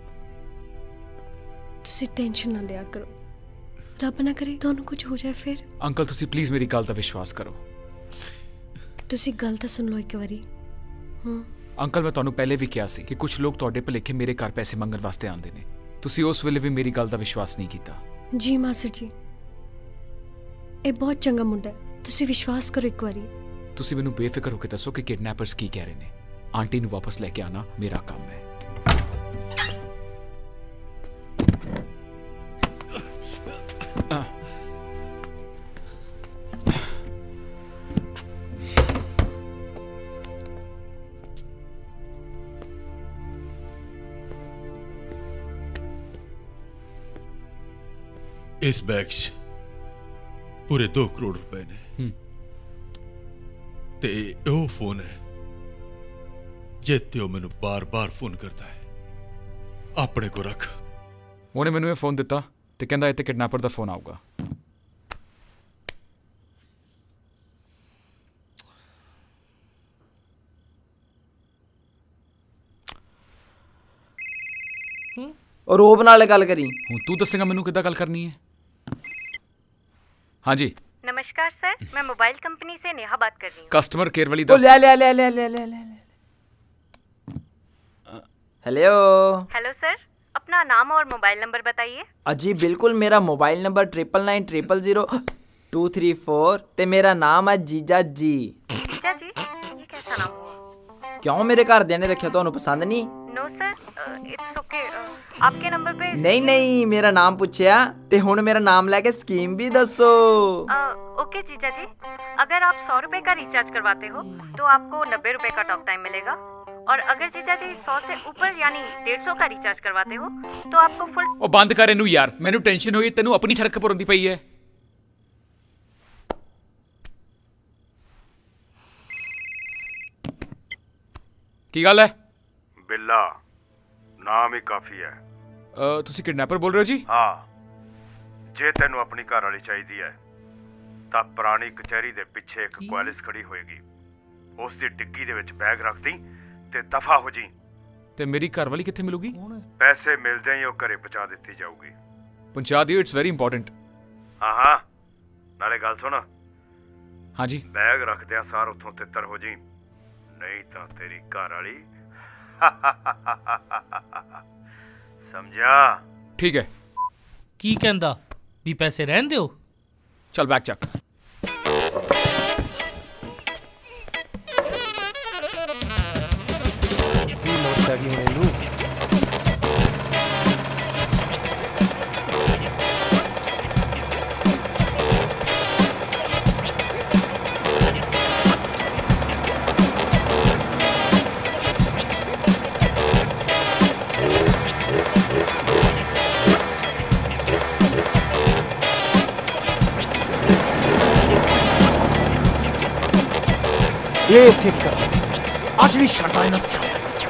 ਤੁਸੀਂ ਟੈਨਸ਼ਨ ਨਾ ਲਿਆ ਕਰੋ। ਰੱਬ ਨਾ ਕਰੇ ਤੁਹਾਨੂੰ ਕੁਝ ਹੋ ਜਾਏ ਫਿਰ। अंकल तुसी प्लीज मेरी गल का विश्वास करो। ਤੁਸੀਂ ਗੱਲ ਤਾਂ ਸੁਣ ਲਓ ਇੱਕ ਵਾਰੀ। ਹੂੰ अंकल मैं ਤੁਹਾਨੂੰ ਪਹਿਲੇ ਵੀ ਕਿਹਾ ਸੀ ਕਿ ਕੁਝ ਲੋਕ ਤੁਹਾਡੇ ਭੁਲੇਖੇ ਮੇਰੇ ਘਰ ਪੈਸੇ ਮੰਗਣ ਵਾਸਤੇ ਆਉਂਦੇ ਨੇ। ਤੁਸੀਂ ਉਸ ਵੇਲੇ ਵੀ ਮੇਰੀ ਗੱਲ ਦਾ ਵਿਸ਼ਵਾਸ ਨਹੀਂ ਕੀਤਾ। ਜੀ ਮਾਸਟਰ ਜੀ ਇਹ ਬਹੁਤ ਚੰਗਾ ਮੁੰਡਾ ਹੈ, ਤੁਸੀਂ ਵਿਸ਼ਵਾਸ ਕਰੋ ਇੱਕ ਵਾਰੀ। ਤੁਸੀਂ ਮੈਨੂੰ ਬੇਫਿਕਰ ਹੋ ਕੇ ਦੱਸੋ ਕਿ ਕਿਡਨੈਪਰਸ ਕੀ ਕਹਿ ਰਹੇ ਨੇ। ਆਂਟੀ ਨੂੰ ਵਾਪਸ ਲੈ ਕੇ ਆਣਾ ਮੇਰਾ ਕੰਮ ਹੈ। इस बैग च पूरे दो करोड़ रुपए ने ते ओ फोन है जिते ओ मैनू बार बार फोन करता है। अपने को रख। ਉਹਨੇ ਮੈਨੂੰ ਇਹ ਫੋਨ ਦਿੱਤਾ ਤੇ ਕਹਿੰਦਾ ਇੱਥੇ ਕਿਡਨੈਪਰ ਦਾ ਫੋਨ ਆਊਗਾ। और रोब नाल गल करी। हूं तू दसेगा मैनू किद्दां गल करनी है। हाँ जी नमस्कार सर, मैं मोबाइल कंपनी से नेहा बात कर रही हूँ। कस्टमर केयर वाली ओ ले ले ले ले ले ले ले हेलो हेलो सर, अपना नाम और मोबाइल नंबर बताइए। अजी बिल्कुल, मेरा mobile number triple nine triple zero two three four ते मेरा नाम है जीजा जी। जीजा जी, ये कैसा नाम हुआ? क्यों मेरे घरदियां ने रखिया, तुहानू पसंद नहीं? No sir, it's okay. आपके नंबर पे नहीं नहीं, मेरा नाम पूछया ते हुण मेरा नाम लेके स्कीम भी दसो। ओके जीजा जी, अगर आप सौ रुपए का रिचार्ज करवाते हो तो आपको नब्बे रुपए का टॉक टाइम मिलेगा, और अगर जीजा जी सौ से ऊपर यानी डेढ़ सौ का रिचार्ज करवाते हो तो आपको फुल। ओ बंद कर इनू यार, मैनू टेंशन होई, तेनू अपनी ठड़क पुरंदी पई है। की गल है? बिल्ला नाम ही काफी है। तुसी किडनैपर बोल रहे हो जी? हाँ, जे तेनू अपनी घर वाली चाहिदी है तां पुरानी कचहरी दे पिछे एक क्वालिस खड़ी होएगी, उस दी डिग्गी दे विच बैग रख दी ते दफा हो जी। ते मेरी घर वाली कित्थे मिलूगी? पैसे मिलदे ही ओ घरे पहुंचा दित्ती जाऊगी। पहुंचा दियो, इट्स वेरी इंपॉर्टेंट। हाँ हाँ, नाले गल सुन। हाँ जी। बैग रखदियां सार उथों तितर हो जी, नहीं तां तेरी घर वाली समझा? ठीक है। की कहंदा भी पैसे रहन दियो? चल बैग चक। ये थे कर आज नहीं छड़ा इना सारा।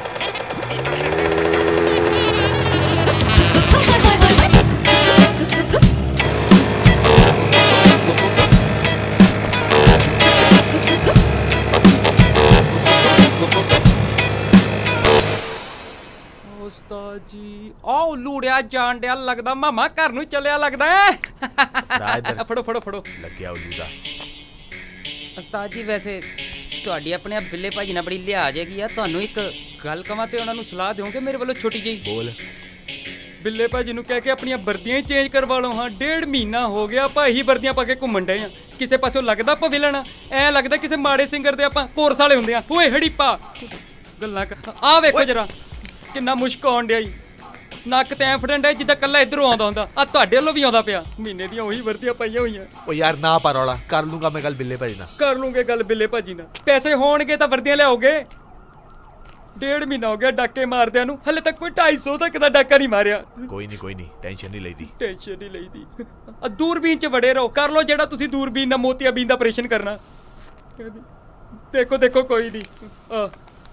उस्ताद जी आओ लूड़िया जान दिया, लगदा मामा घर नूं चलिया लगदा है। फड़ो फड़ो फड़ो लग गया उल्लू दा। उस्ताद जी वैसे ਤੁਹਾਡੀ ਆਪਣੇ ਬਿੱਲੇ ਭਾਜੀ ਨਾਲ ਬੜੀ ਲਿਹਾਜ਼ ਹੈਗੀ ਆ, ਤੁਹਾਨੂੰ ਇੱਕ ਗੱਲ ਕਵਾਂ ਤੇ ਉਹਨਾਂ ਨੂੰ ਸਲਾਹ ਦਿਓਗੇ ਮੇਰੇ ਵੱਲੋਂ ਛੋਟੀ ਜਿਹੀ? ਬੋਲ। ਬਿੱਲੇ ਭਾਜੀ ਨੂੰ ਕਹਿ ਕੇ ਆਪਣੀਆਂ ਵਰਦੀਆਂ ਹੀ ਚੇਂਜ ਕਰਵਾ ਲਓ। ਹਾਂ, ਡੇਢ ਮਹੀਨਾ ਹੋ ਗਿਆ ਭਾਈ ਵਰਦੀਆਂ ਪਾ ਕੇ ਘੁੰਮਣ ਡਏ ਆ, ਕਿਸੇ ਪਾਸੋਂ ਲੱਗਦਾ ਪਵਿਲਣ, ਐ ਲੱਗਦਾ ਕਿਸੇ ਮਾੜੇ ਸਿੰਗਰ ਦੇ ਆਪਾਂ ਕੋਰਸ ਵਾਲੇ ਹੁੰਦੇ ਆ। ਓਏ ਹੜੀਪਾ ਗੱਲਾਂ ਆ ਵੇਖੋ ਜਰਾ ਕਿੰਨਾ ਮੁਸ਼ਕ ਆਉਣ ਡਿਆ ਈ, ਨੱਕ ਤੇ ਐ ਫੜਨ ਡਿਆ ਜਿੱਦਾਂ ਕੱਲਾ ਇਧਰੋਂ ਆਉਂਦਾ ਹੁੰਦਾ। ਆ ਤੁਹਾਡੇ ਵੱਲੋਂ ਵੀ ਆਉਂਦਾ ਪਿਆ, ਮਹੀਨੇ ਦੀਆਂ ਉਹੀ ਵਰਦੀਆਂ ਪਾਈਆਂ ਹੋਈਆਂ। ਓ ਯਾਰ ਨਾ ਪਾ ਰੌਲਾ, ਕਰ ਲੂੰਗਾ ਮੈਂ ਗੱਲ ਬਿੱਲੇ ਭਾਜੀ ਨਾਲ। ਕਰ ਲੂੰਗੇ ਗੱਲ ਬਿੱਲੇ ਭਾਜੀ ਨਾਲ, ਪੈਸੇ ਹੋਣਗੇ ਤਾਂ ਵਰਦੀਆਂ ਲਿਆਓਗੇ। ਡੇਢ ਮਹੀਨਾ ਹੋ ਗਿਆ ਡਾਕੇ ਮਾਰਦਿਆਂ ਨੂੰ, ਹਲੇ ਤੱਕ ਕੋਈ ਢਾਈ ਸੌ ਤੱਕ ਦਾ ਡਾਕਾ ਨਹੀਂ ਮਾਰਿਆ। ਕੋਈ ਨਹੀਂ ਕੋਈ ਨਹੀਂ, ਟੈਨਸ਼ਨ ਨਹੀਂ ਲਈਦੀ। ਟੈਨਸ਼ਨ ਨਹੀਂ ਲਈਦੀ। ਆ ਦੂਰਬੀਨ 'ਚ ਵੜੇ ਰਹੋ, ਕਰ ਲਓ ਜਿਹੜਾ ਤੁਸੀਂ ਦੂਰਬੀਨ ਨਾਲ ਮੋਤੀਆਬੀਨ ਦਾ ਆਪਰੇਸ਼ਨ ਕਰਨਾ। ਦੇਖੋ ਦੇਖੋ ਕੋਈ ਨਹੀਂ। ਆ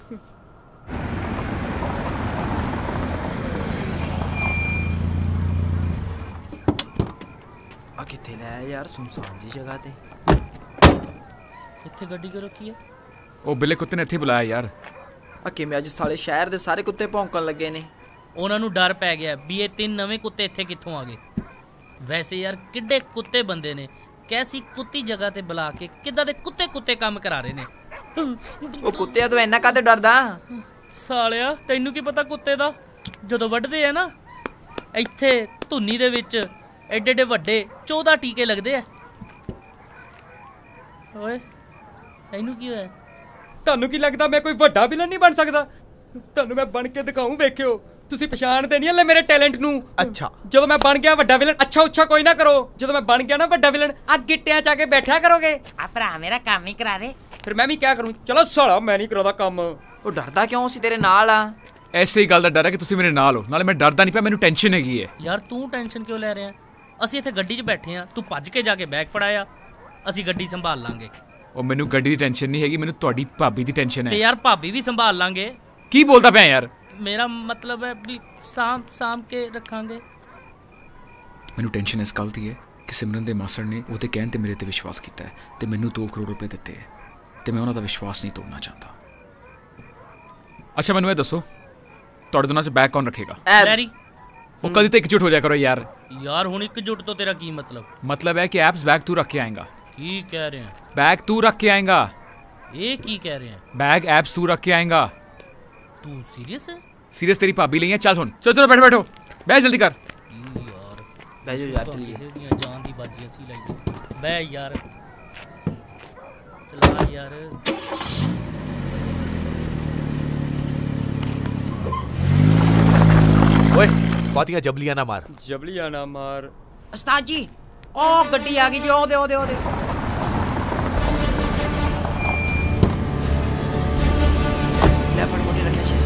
ਆ ਕਿੱਥੇ ਲੈ ਯਾਰ, ਸੁਨਸਾਨ ਜੀ ਜਗ੍ਹਾ ਤੇ ਇੱਥੇ ਗੱਡੀ ਕਿਉਂ ਰੱਖੀ ਹੈ? ਉਹ ਬਿੱਲੇ ਕੁੱਤੇ ਨੇ ਇੱਥੇ ਬੁਲਾਇਆ ਯਾਰ। ਆ ਕਿਵੇਂ ਅੱਜ ਸਾਲੇ ਸ਼ਹਿਰ ਦੇ ਸਾਰੇ ਕੁੱਤੇ ਭੌਂਕਣ ਲੱਗੇ ਨੇ? ਉਹਨਾਂ ਨੂੰ ਡਰ ਪੈ ਗਿਆ ਵੀ ਇਹ ਤਿੰਨ ਨਵੇਂ ਕੁੱਤੇ ਇੱਥੇ ਕਿੱਥੋਂ ਆ ਗਏ। ਵੈਸੇ ਯਾਰ ਕਿੱਡੇ ਕੁੱਤੇ ਬੰਦੇ ਨੇ, ਕੈਸੀ ਕੁੱਤੀ ਜਗ੍ਹਾ ਤੇ ਬੁਲਾ ਕੇ ਕਿੱਦਾਂ ਦੇ ਕੁੱਤੇ ਕੁੱਤੇ ਕੰਮ ਕਰਾ ਰਹੇ ਨੇ। ਉਹ ਕੁੱਤਿਆਂ ਤੋਂ ਇੰਨਾ ਕਾਹਤੇ ਡਰਦਾ? ਸਾਲਿਆ ਤੈਨੂੰ ਕੀ ਪਤਾ ਕੁੱਤੇ ਦਾ? ਜਦੋਂ ਵੱਢਦੇ ਆ ਨਾ ਇੱਥੇ ਧੁੰਨੀ ਦੇ ਵਿੱਚ ਐਡੇ ਐਡੇ ਵੱਡੇ ਚੌਦਾਂ ਟੀਕੇ ਲੱਗਦੇ ਆ। ਓਏ ਇਹਨੂੰ ਕੀ ਹੋਇਆ? ਤੁਹਾਨੂੰ ਕੀ ਲੱਗਦਾ ਮੈਂ ਕੋਈ ਵੱਡਾ ਵਿਲਨ ਨਹੀਂ ਬਣ ਸਕਦਾ? ਤੁਹਾਨੂੰ ਮੈਂ ਬਣ ਕੇ ਦਿਖਾऊं, ਵੇਖਿਓ। ਤੁਸੀਂ ਪਛਾਣਦੇ ਨਹੀਂ ਹਲੇ ਮੇਰੇ ਟੈਲੈਂਟ ਨੂੰ। ਅੱਛਾ ਜਦੋਂ ਮੈਂ ਬਣ ਗਿਆ ਵੱਡਾ ਵਿਲਨ, ਅੱਛਾ ਉੱਛਾ ਕੋਈ ਨਾ ਕਰੋ। ਜਦੋਂ ਮੈਂ ਬਣ ਗਿਆ ਨਾ ਵੱਡਾ ਵਿਲਨ, ਆ ਗਿੱਟਿਆਂ 'ਚ ਆ ਕੇ ਬੈਠਿਆ ਕਰੋਗੇ। ਆ ਭਰਾ ਮੇਰਾ ਕੰਮ ਹੀ ਕਰਾ ਦੇ। ਫਿਰ ਮੈਂ ਵੀ ਕਿਆ ਕਰੂੰ? ਚਲੋ ਸਾਲਾ ਮੈਂ ਨਹੀਂ ਕਰਾਉਂਦਾ ਕੰਮ। ਉਹ ਡਰਦਾ ਕਿਉਂ ਸੀ? ਤੇਰੇ ਨਾਲ ਆ। ਐਸੇ ਹੀ ਗੱਲ ਦਾ ਡਰ ਹੈ ਕਿ ਤੁਸੀਂ ਮੇਰੇ ਨਾਲ ਹੋ, ਨਾਲੇ ਮੈਂ ਡਰਦਾ ਨਹੀਂ ਪਿਆ, ਮੈਨੂੰ ਟੈਨਸ਼ਨ ਹੈਗੀ ਹੈ। ਯਾਰ ਤੂੰ ਟੈਨਸ਼ਨ ਕਿਉਂ ਲੈ ਰਿਹਾ? ਅਸੀਂ ਇੱਥੇ ਗੱਡੀ 'ਚ ਬੈਠੇ ਆ, ਤੂੰ ਭੱਜ ਕੇ ਜਾ ਕੇ ਬੈਗ ਫੜਾਇਆ, ਅਸੀਂ ਗੱਡੀ ਸੰਭਾਲ ਲਾਂਗੇ। ਉਹ ਮੈਨੂੰ ਗੱਡੀ ਦੀ ਟੈਨਸ਼ਨ ਨਹੀਂ ਹੈਗੀ, ਮੈਨੂੰ ਤੁਹਾਡੀ ਭਾਬੀ ਦੀ ਟੈਨਸ਼ਨ ਹੈ। ਤੇ ਯਾਰ ਭਾਬੀ ਵੀ ਸੰਭਾਲ ਲਾਂਗੇ। ਕੀ ਬੋਲਦਾ ਪਿਆ ਯਾਰ? ਮੇਰਾ ਮਤਲਬ ਹੈ ਵੀ ਸਾਂਭ ਸਾਂਭ ਕੇ ਰੱਖਾਂਗੇ। ਮੈਨੂੰ ਟੈਨਸ਼ਨ ਇਸ ਗੱਲ ਦੀ ਹੈ ਕਿ ਸਿਮਰਨ ਦੇ ਮਾਸੜ ਨੇ ਉਹਦੇ ਕਹਿਣ ਤੇ ਮੇਰੇ ਤੇ ਵਿਸ਼ਵਾਸ ਕੀਤਾ ਹੈ ਤੇ ਮੈਨੂੰ ਦੋ ਕਰੋੜ ਰੁਪਏ ਦਿੱਤੇ ਹੈ ਤੇ ਮੈਂ ਉਹਨਾਂ ਦਾ ਵਿਸ਼ਵਾਸ ਨਹੀਂ ਤੋੜਨਾ ਚਾਹੁੰਦਾ। ਅੱਛਾ ਮੈਨੂੰ ਇਹ ਦੱਸੋ, ਤੁਹਾਡੇ ਦੋਨਾਂ 'ਚ ਬੈਗ ਕੌਣ ਰੱਖੇਗਾ? ਡੈਡੀ वो कभी तो एकजुट हो जाया करो यार। यार हुण एकजुट तो तेरा की मतलब? मतलब है कि एप्स बैग तू रख के आएगा। की कह रहे हैं? बैग तू रख के आएगा। ये की कह रहे हैं? बैग एप्स तू रख के आएगा। तू सीरियस है? सीरियस तेरी भाभी नहीं है। चल हुन चलो चलो बैठो बैठो बैठ जल्दी कर। बैठो यार चलिए। जान दी बाजी ऐसी लगी। बैठ यार चला यार। ओए बातियां जबलियां ना मार। जबलियां ना मार। उस्ताद जी ओ गड्डी आ गई जी। ओ दे ओ दे ओ दे। ले फड़ मोटी रखिया शे।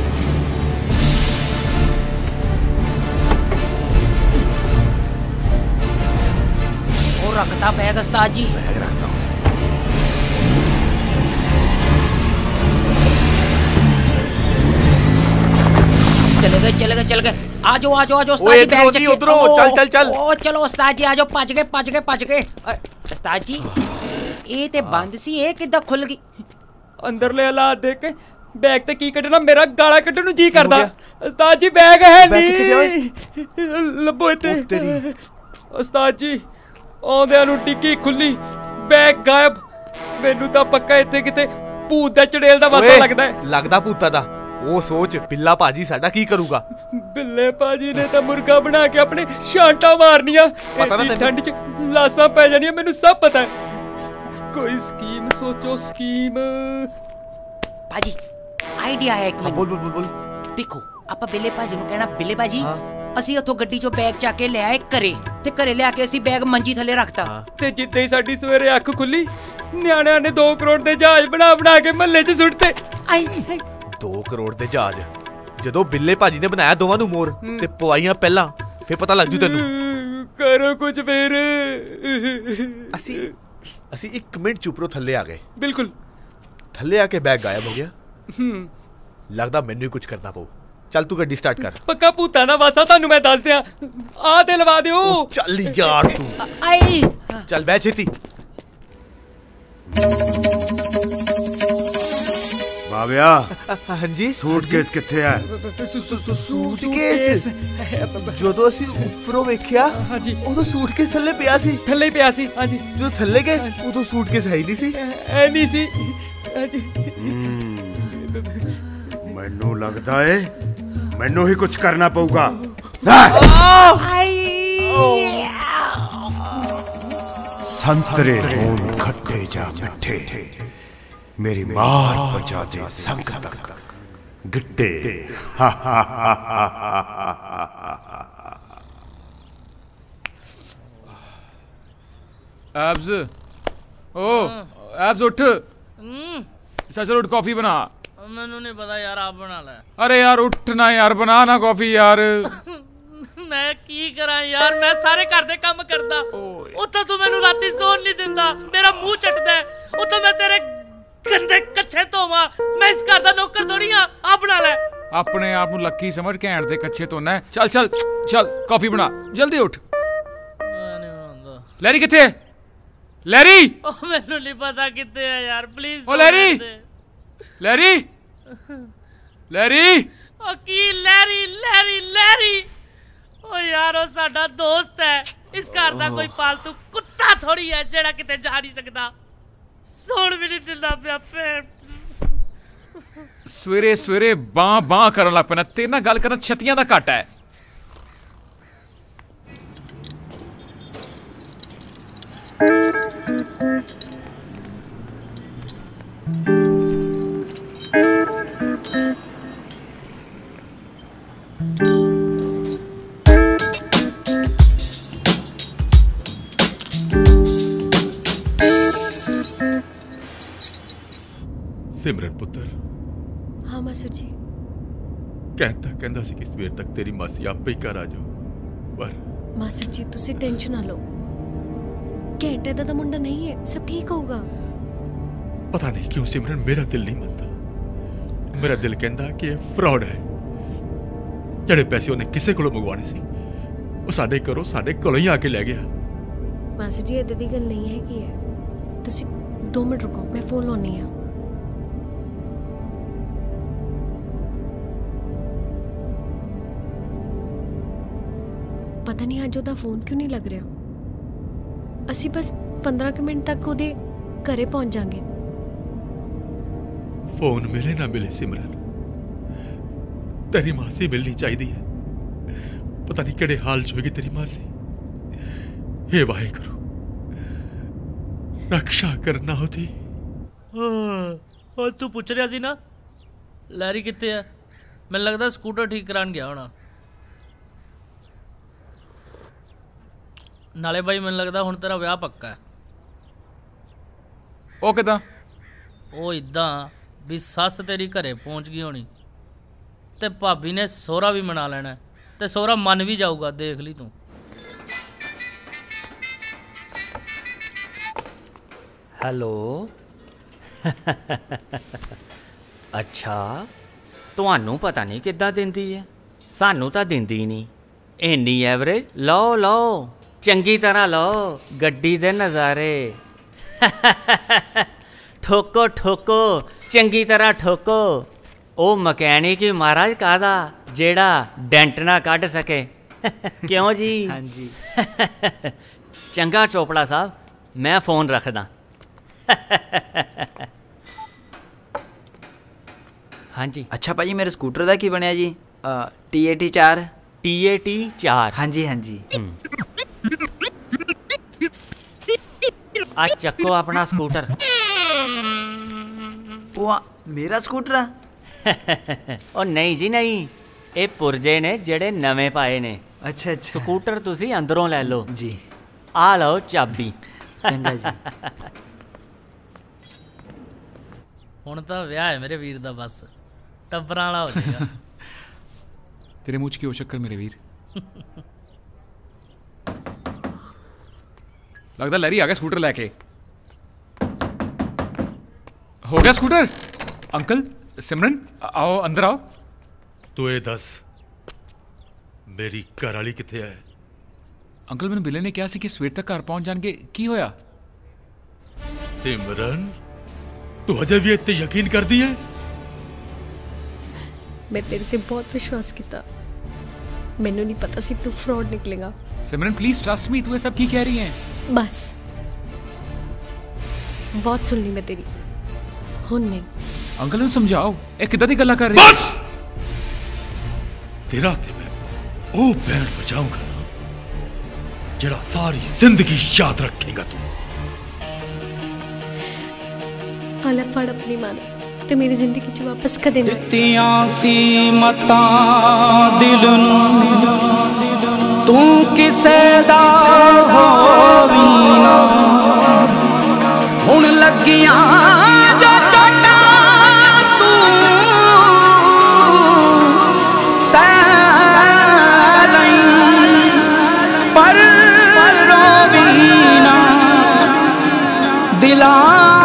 ओ रखता बैग उस्ताद जी। बैग रखता हूं। चले गए चले गए चल गए। आ जाओ आ जाओ आ जाओ उस्ताद जी बैग चेक उधरो चल चल चल। ओ चलो उस्ताद जी आ जाओ भज गए भज गए भज गए। उस्ताद जी ये ते बंद सी ये किद्दां खुल गई? अंदरले हालात देख के बैग ते की कढना मेरा गाला कढन नु जी करदा। उस्ताद जी बैग है नहीं लब्बो इते। उस्ताद जी आंदे नु टिक्की खुली बैग गायब। मेनू तां पक्का इत्थे किते भूत दा चड़ेल दा वासा लगदा है। लगदा भूता दा। वो सोच बिल्ला भाजी साडा की करूगा। बिल्ले भाजी ने तो मुर्गा बना के अपने शांटा मारनिया। ठंड च लासा पै जानिया मेनू सब पता है। कोई स्कीम सोचो स्कीम। भाजी आइडिया है एक। बोल बोल बोल बोल। देखो ਆਪਾਂ ਬਿੱਲੇ ਭਾਜੀ ਨੂੰ ਕਹਿਣਾ ਬਿੱਲੇ ਭਾਜੀ ਅਸੀਂ ਉੱਥੋਂ ਗੱਡੀ ਚੋਂ ਬੈਗ ਚੱਕ ਕੇ ਲੈ ਆਏ ਘਰੇ ਤੇ ਘਰੇ ਲਿਆ ਕੇ ਅਸੀਂ ਬੈਗ ਮੰਜੀ ਥੱਲੇ ਰੱਖਤਾ ਤੇ ਜਿੱਦੇ ਹੀ ਸਾਡੀ ਸਵੇਰੇ ਅੱਖ ਖੁੱਲੀ ਨਿਆਣਿਆਂ ਨੇ ਦੋ ਕਰੋੜ ਦੇ ਜਹਾਜ਼ ਬਣਾ ਬਣਾ ਕੇ ਮਹੱਲੇ 'ਚ ਸੁੱਟਤੇ। ਆਈ दो करोड़ दे जहाज जदों बिल्ले भाजी ने बनाया दोवां नू मोर ते पवाइयां पहला फिर पता लग जू तेनू। करो कुछ फिर। असी असी एक मिनट चुपरो थल्ले आ गए। बिल्कुल थल्ले आके बैग गायब हो गया। लगदा मैनू ही कुछ करना पऊ। चल तू गड्डी स्टार्ट कर। पक्का भूतां दा वासा तानू मैं दस दियां। आ ते लवा दियो। चल यार तू आई चल बैठ छेती। बाबिया हाँ जी सूटकेस किथे है? सूटकेस ਜਦੋਂ ਅਸੀਂ ਉੱਪਰੋਂ ਵੇਖਿਆ ਹਾਂਜੀ ਉਦੋਂ ਸੂਟਕੇਸ ਥੱਲੇ ਪਿਆ ਸੀ। ਥੱਲੇ ਪਿਆ ਸੀ ਹਾਂਜੀ। ਜਦੋਂ ਥੱਲੇ ਗਏ ਉਦੋਂ ਸੂਟਕੇਸ ਹੈ ਹੀ ਨਹੀਂ ਸੀ। ਐ ਨਹੀਂ ਸੀ ਹਾਂਜੀ। ਮੈਨੂੰ ਲੱਗਦਾ ਏ ਮੈਨੂੰ ਹੀ ਕੁਝ ਕਰਨਾ ਪਊਗਾ। संतरे होन खट्टे जा मिठे मेरी मार बचा दे संग तक गिट्टे। एब्स ओ एब्स उठ। चल उठ कॉफी बना। मैनू नहीं पता यार आप बना ले। अरे यार उठ ना यार बना ना कॉफी यार। मैं की करा यार मैं सारे घर दे काम करदा उत्थे तू मैनू राती सोन नहीं दिंदा मेरा मुंह चटदा उत्थे मैं तेरे गंदे कच्चे धोवा। मैं इस घर दा नौकर थोड़ी हां। आप बना ले। अपने आप नू लक्की समझ घैंट दे कच्चे धोना है। चल चल चल कॉफी बना जल्दी उठ। लैरी किथे? लैरी ओ मैनू नहीं पता किथे है यार प्लीज। ओ लैरी लैरी लैरी ओ की लैरी लैरी लैरी ओ यार ओ साडा दोस्त है। इस घर दा कोई पालतू कुत्ता थोड़ी है जेड़ा किते जा नहीं सकदा। सोण भी नहीं दिंदा पिया पेट। सवेरे सवेरे बां बां करन लग पैना। तेरे नाल गल करना छतियां दा घट है। सिमरन पुत्र। हाँ मास्टर जी। कहता कहता सी कि सवेर तक तेरी मासी आपे ही घर आ जाओ पर मास्टर जी तुसी टेंशन ना लो। घंटे दा मुंडा नहीं है सब ठीक होगा। पता नहीं क्यों सिमरन मेरा दिल नहीं मनता। मेरा दिल कहता कि फ्रॉड है। ਜਿਹੜੇ ਪੈਸੇ ਉਹਨੇ ਕਿਸੇ ਕੋਲੋਂ ਮੰਗਵਾਣੇ ਸੀ ਉਹ ਸਾਡੇ ਘਰੋਂ ਸਾਡੇ ਕੋਲੋਂ ਹੀ ਆ ਕੇ ਲੈ ਗਿਆ। ਮਾਸੀ ਜੀ ਇਦਾਂ ਦੀ ਗੱਲ ਨਹੀਂ ਹੈ ਕੀ ਹੈ। ਤੁਸੀਂ ਦੋ ਮਿੰਟ ਰੁਕੋ ਮੈਂ ਫੋਨ ਲਾਉਣੀ ਆ। पता नहीं अज ਉਹਦਾ ਫੋਨ ਕਿਉਂ ਨਹੀਂ ਲੱਗ ਰਿਹਾ। ਅਸੀਂ ਬਸ पंद्रह ਕੁ ਮਿੰਟ ਤੱਕ ਉਹਦੇ ਘਰੇ ਪਹੁੰਚ ਜਾਾਂਗੇ। फोन मिले ना मिले सिमरन, तेरी मासी मिलनी चाहिए है। पता नहीं केड़े हाल च होगी तेरी मासी। हे वाहेगुरु, रक्षा करना होती। और तू पूछ रहा सी ना लैरी कित्थे है? मैनूं लगदा स्कूटर ठीक करान गया होना। नाले भाई मैनूं लगदा हुण तेरा विआह पक्का है। ओ किदां? ओ इदां भी सस तेरी घरे पहुंच गई होनी ते भाभी ने सोहरा भी मना लेना ते सोहरा मन भी जाऊगा, देख ली तू। हेलो अच्छा ਤੁਹਾਨੂੰ ਪਤਾ ਨਹੀਂ ਕਿੱਦਾਂ ਦਿੰਦੀ ਹੈ, ਸਾਨੂੰ ਤਾਂ ਦਿੰਦੀ ਨਹੀਂ ਇੰਨੀ ਐਵਰੇਜ। ਲਓ ਲਓ ਚੰਗੀ ਤਰ੍ਹਾਂ ਲਓ ਗੱਡੀ ਦੇ ਨਜ਼ਾਰੇ। ਠੋਕੋ ਠੋਕੋ ਚੰਗੀ ਤਰ੍ਹਾਂ ਠੋਕੋ। ਉਹ ਮਕੈਨਿਕ ਹੀ ਮਹਾਰਾਜ ਕਾਹਦਾ ਜਿਹੜਾ ਡੈਂਟ ਨਾ ਕੱਢ ਸਕੇ। ਕਿਉਂ ਜੀ? ਹਾਂਜੀ। ਚੰਗਾ ਚੋਪੜਾ ਸਾਹਿਬ, ਮੈਂ ਫੋਨ ਰੱਖਦਾ। हाँ जी। अच्छा भाजी मेरे स्कूटर का की बनया जी? टी ए टी चार। टी ए टी चार? हाँ जी हाँ जी। आज चक्को अपना स्कूटर। वो मेरा स्कूटर? ओ नहीं जी नहीं, ये पुरजे ने जेड़े नवे पाए ने। अच्छा अच्छा। स्कूटर तुसी अंदरों ले लो जी। आ लो चाबी। चंगा जी। हुण तां विआह है मेरे वीर दा, बस टब्बरां वाला हो जाएगा। तेरे मुँह च क्यों शक्कर मेरे वीर? लगता लैरी आ गया स्कूटर लेके। हो गया स्कूटर? अंकल सिमरन आओ अंदर आओ। तू ये दस मेरी घर वाली किथे है? अंकल मैंने बिले ने कहा सी कि सवेर तक घर पहुंच जाएंगे, की होया? सिमरन तू अजय भी इतने यकीन कर दी है? मैं तेरे ते बहुत विश्वास किया, मैनू नहीं पता सी तू फ्रॉड निकलेगा। सिमरन प्लीज ट्रस्ट मी, तू ये सब की कह रही है? बस बहुत सुन ली मैं तेरी, हुन नहीं। अंकल ने समझाओ ए किदां दी गल्लां कर रही है? बस तेरा ते मैं ओ बैंड बजाऊंगा ना जेड़ा सारी जिंदगी याद रखेगा तू। हाले फड़ अपनी मान ते मेरी जिंदगी च वापस कदे ना। दित्तियां सी मतां दिल नूं तू किसे दा होवी ना, हुण लगियां जो चोटां तू सह लईं पर रोवी ना दिला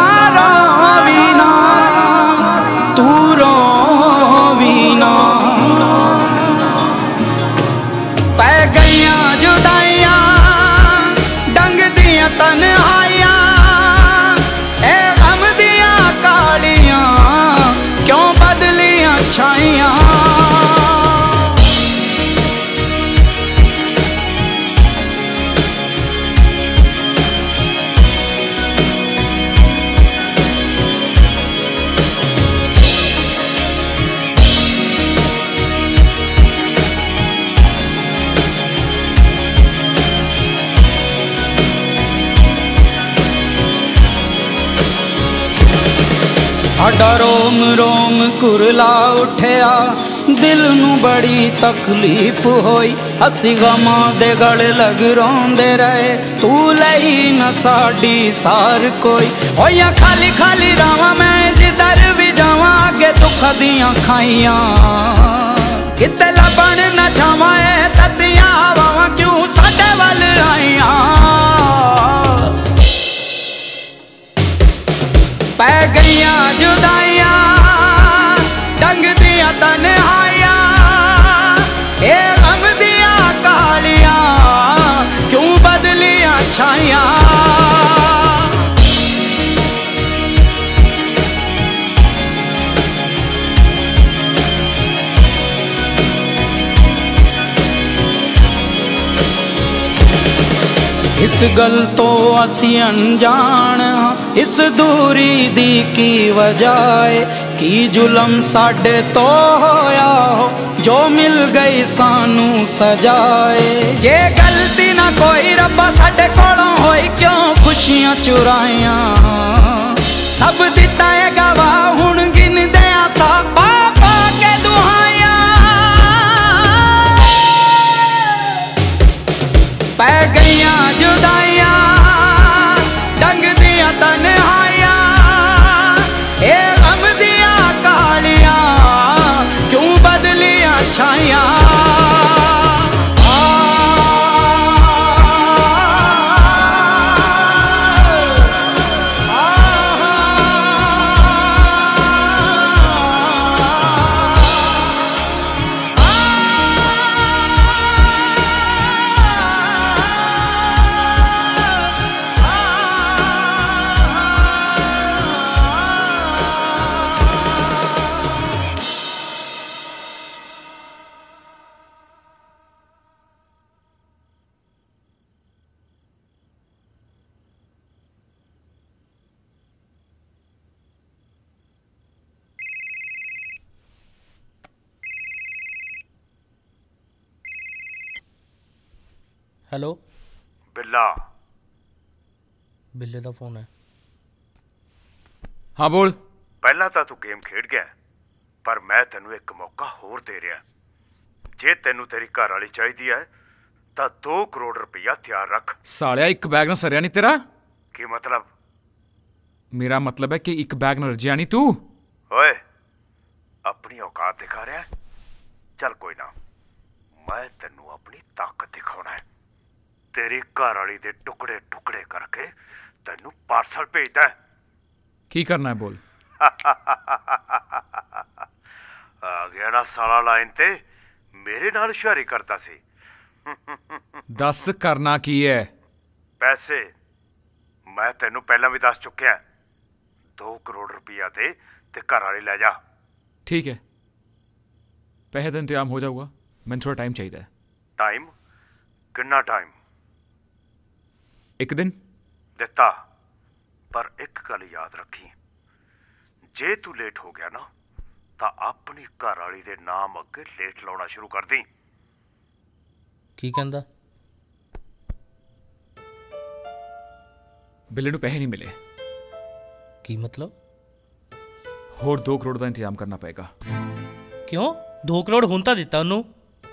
छाइया। साडा रोम रोम कुरला उठिया, दिल नू बड़ी तकलीफ होई। असी गमां दे गल लग रोंदे रहे, तू लई न साडी सार कोई। होया खाली खाली रावां मैं जिधर भी जावां, अगे दुख दियां खाइयां किते लबण न जावां। ए तदियां हवावां क्यों साडे वल आईयां, पै गईयां जुदाइयां डंग दियां तन्हाइयां, ए गम दियां कालियां क्यों बदलियां छाइयां। इस गल तो असी अनजान हाँ, इस दूरी दी की वजह है की जुलम साडे तो होया हो जो मिल गई सानू सजाए। जे गलती ना कोई रब्बा साडे कोलों होई क्यों खुशियां चुराइयां सब दिता है गवाह हुण गिन दिया सा पापा के दुहाइयां पै गईयां जुदाइयां डंग दिया तन्हाइयां ए गम दिया कालियां क्यों बदलियां छाइयां हेलो बिल्ला बिल्ले दा फोन है। हाँ बोल। पहला तो तू गेम खेड गया पर मैं तेनू एक मौका होर दे रहा जे तेनू तेरी घर वाली चाहिए है तो दो करोड़ रुपया तैयार रख। सालिया एक बैग ना सरिया नहीं तेरा। की मतलब? मेरा मतलब है कि एक बैग ना रजिया नहीं तू। ओए अपनी औकात दिखा रहा है? चल कोई ना मैं तेनू अपनी ताकत दिखाना है। तेरी घर वाली दे टुकड़े टुकड़े करके तेनू पार्सल भेजदा है। की करना है बोल। आ गया ना साला लाइन ते मेरे नाल हुशियारी करता सी। दस करना की है? पैसे मैं तेनू पहला भी दस चुकिया। दो करोड़ रुपया दे ते घर वाली ले जा। ठीक है पैसे का इंतजाम हो जाऊगा मैंने थोड़ा टाइम चाहिए। टाइम कितना टाइम? एक दिन दिता पर एक गल याद रखी जे तू लेट हो गया ना तो अपनी घर वाली दे नाम अगे लेट लाना शुरू कर दी। की कहंदा? बिल्ले नू पैसे नहीं मिले। की मतलब? होर दो करोड़ का इंतजाम करना पड़ेगा। क्यों दो करोड़ हुण तां दिता उन्नू?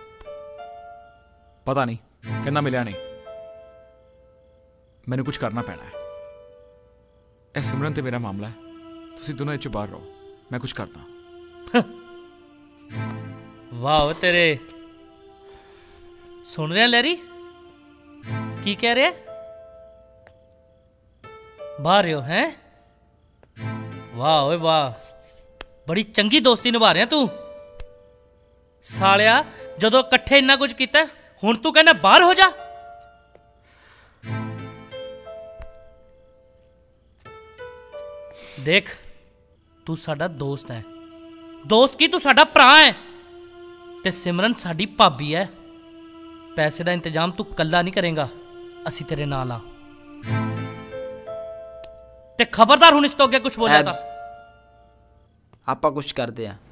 पता नहीं कहना मिलिया नहीं। मैंने कुछ करना पैना है। ए सिमरन ते मेरा मामला है तुसी दोनों इच बाहर रहो मैं कुछ करता। वाह तेरे सुन रहे हैं लैरी की कह रहे बाहर हो हैं? वाह ओए वाह बड़ी चंगी दोस्ती निभा रहे तू सालिया। जदों इकट्ठे इन्ना कुछ किया हुण तू कहना बाहर हो जा। देख तू साडा दोस्त है दोस्त की तू साडा भरा है ते सिमरन साडी भाभी है। पैसे का इंतजाम तू कल्ला नहीं करेगा असी तेरे नाल आ। ते खबरदार हुण इस तो अगे कुछ बोलिया था। आपां कुछ करते हैं।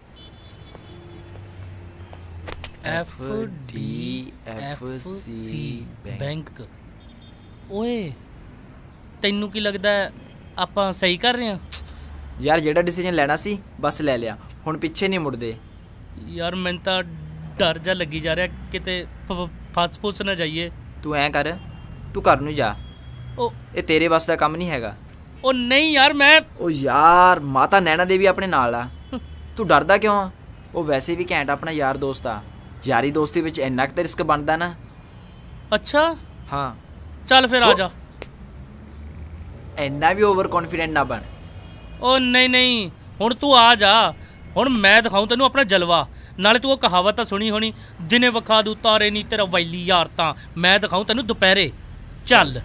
F D F C bank. ओए तैनू की लगता है आपां सही कर रहे हैं? यार जेड़ा डिसीजन लेना सी बस ले लिया हुण पिछे नहीं मुड़दे। यार मैंने तो डर जा लगी जा रहा किते फस फुस ना जाइए। तू ऐ कर तू घर नूं जा। ओ ये तेरे बस का काम नहीं हैगा। ओ नहीं यार मैं ओ यार माता नैना देवी अपने नाल आ तू डरदा क्यों आ? वो वैसे भी घैंट अपना यार दोस्त आ। यारी दोस्ती विच इन्ना क रिस्क बनदा ना। अच्छा हाँ चल फिर आ जा। इन्ना भी ओवर कॉन्फिडेंट ना बन। ओ नहीं नहीं हुण तू आ जा। हुण मैं दिखाऊं तेनू अपना जलवा। नाले तू वो कहावत सुनी होनी दिने विखा दू तारे नी तेरा वैली यार तां मैं दिखाऊं तेनू दोपहरे। चल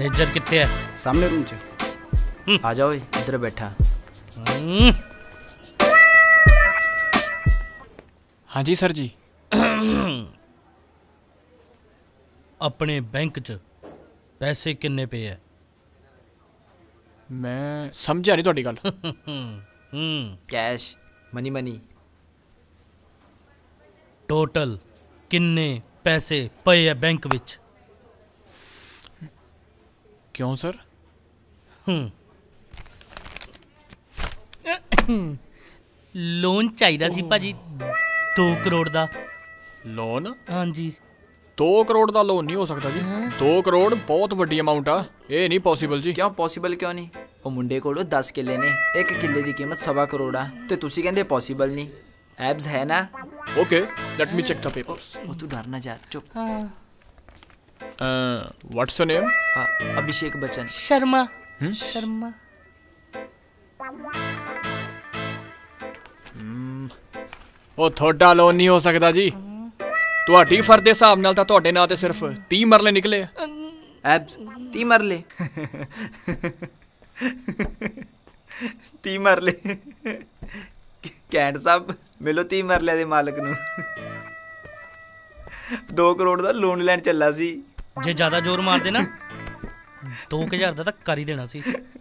मैनेजर कितने है? सामने रूम च आ जाओ इधर बैठा। हाँ जी सर जी। अपने बैंक च पैसे किन्ने पे है? मैं समझा नहीं ਤੁਹਾਡੀ ਗੱਲ। Cash money money. टोटल किन्ने पैसे पे है बैंक विच? क्यों सर? लोन चाहिदा सी भाजी दो करोड़ दा। लोन? हाँ जी। दो करोड़ ਦਾ ਲੋਨ ਨਹੀਂ ਹੋ ਸਕਦਾ ਜੀ। दो करोड़ ਬਹੁਤ ਵੱਡੀ ਅਮਾਉਂਟ ਆ, ਇਹ ਨਹੀਂ ਪੋਸੀਬਲ ਜੀ। ਕਿਉਂ ਪੋਸੀਬਲ ਕਿਉਂ ਨਹੀਂ? ਉਹ ਮੁੰਡੇ ਕੋਲ ਦਸ ਕਿੱਲੇ ਨੇ, ਇੱਕ ਕਿੱਲੇ ਦੀ ਕੀਮਤ ਸਵਾ ਕਰੋੜ ਆ ਤੇ ਤੁਸੀਂ ਕਹਿੰਦੇ ਪੋਸੀਬਲ ਨਹੀਂ। ਐਬਸ ਹੈ ਨਾ? Okay let me check the papers. ਉਹ ਤੂੰ ਡਰ ਨਾ ਜਾ, ਚੁੱਪ। What's your name? Abhishek Bachchan. Sharma. Sharma. ਉਹ ਤੁਹਾਡਾ ਲੋਨ ਨਹੀਂ ਹੋ ਸਕਦਾ ਜੀ। ਤੁਹਾਡੀ ਫਰਦ ਦੇ ਹਿਸਾਬ ਨਾਲ ਤਾਂ ਤੁਹਾਡੇ ਨਾਂ ਤੇ ਸਿਰਫ तीस ਮਰਲੇ ਨਿਕਲੇ ਆ। ਐਬਸ तीस ਮਰਲੇ? तीस ਮਰਲੇ ਕੈਂਟ ਸਾਹਿਬ ਮਿਲੋ तीस ਮਰਲਿਆਂ ਦੇ ਮਾਲਕ ਨੂੰ। दो ਕਰੋੜ ਦਾ ਲੋਨ ਲੈਣ ਚੱਲਾ ਸੀ। ਜੇ ਜ਼ਿਆਦਾ ਜ਼ੋਰ ਮਾਰਦੇ ਨਾ दो हज़ार ਦਾ ਤਾਂ ਕਰ ਹੀ ਦੇਣਾ ਸੀ।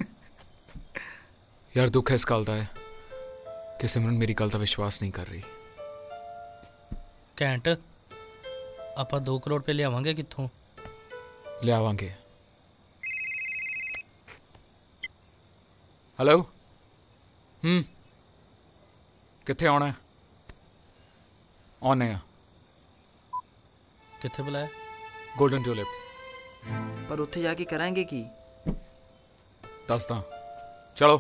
ਯਾਰ ਦੁੱਖ ਇਸ ਗੱਲ ਦਾ ਹੈ ਕਿ ਸਿਮਰਨ ਮੇਰੀ ਗੱਲ ਦਾ ਵਿਸ਼ਵਾਸ ਨਹੀਂ ਕਰ ਰਹੀ। ਘੈਂਟ ਆਪਾਂ दो ਕਰੋੜ ਰੁਪਏ ਲਿਆਵਾਂਗੇ ਕਿੱਥੋਂ? ਲਿਆਵਾਂਗੇ। ਹੈਲੋ ਹੂੰ ਕਿੱਥੇ ਆਉਣਾ ਹੈ? ਆਉਣੇ ਆ। ਕਿੱਥੇ ਬੁਲਾਇਆ? Golden Tulip. ਪਰ ਉੱਥੇ ਜਾ ਕੇ ਕਰਾਂਗੇ ਕੀ? ਦੱਸਦਾ ਚਲੋ।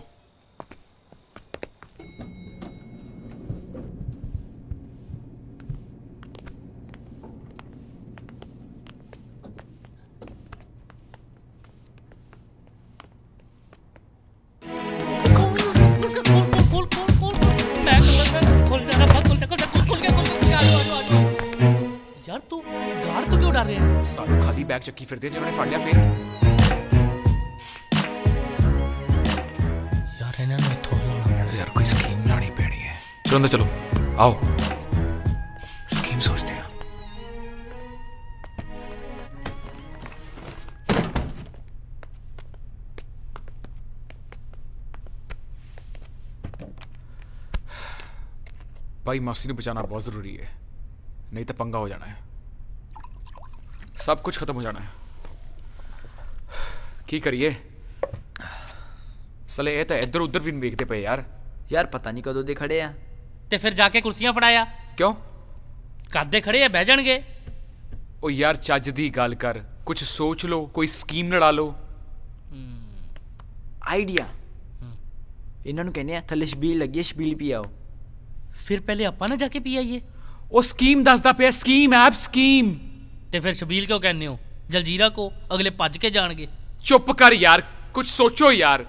यार तू गार्ड तो क्यों डाल रहे हैं? सालों खाली बैग चक्की फिरदे जिन्होंने फड़ लिया फिर। यार इन्हें ना इत्थों हिलाना पैना। यार कोई स्कीम लानी पैनी है। चलो अंदर चलो, आओ स्कीम सोचते हैं। भाई मासी ने बचाना बहुत जरूरी है, नहीं तो पंगा हो जाना है। सब कुछ खत्म हो जाना है। की करिए सले ये तो इधर उधर भी वेखते पे यार। यार पता नहीं कदों दे खड़े आ ते फिर जाके कुर्सियां फड़ाया क्यों? कादे खड़े है बह जाणगे। ओ यार चज दी गल कर, कुछ सोच लो, कोई स्कीम लड़ा लो। आइडिया इन्हां नूं कहने आ थल्ले छबील लगी है, छबील पी आओ। फिर पहले आपां ना जाके पी आइए। ओ स्कीम दसदा पिया, स्कीम ऐप स्कीम। ते फिर छबील क्यों कहने हो? जलजीरा को अगले भज के जाणगे। चुप कर यार, कुछ सोचो यार।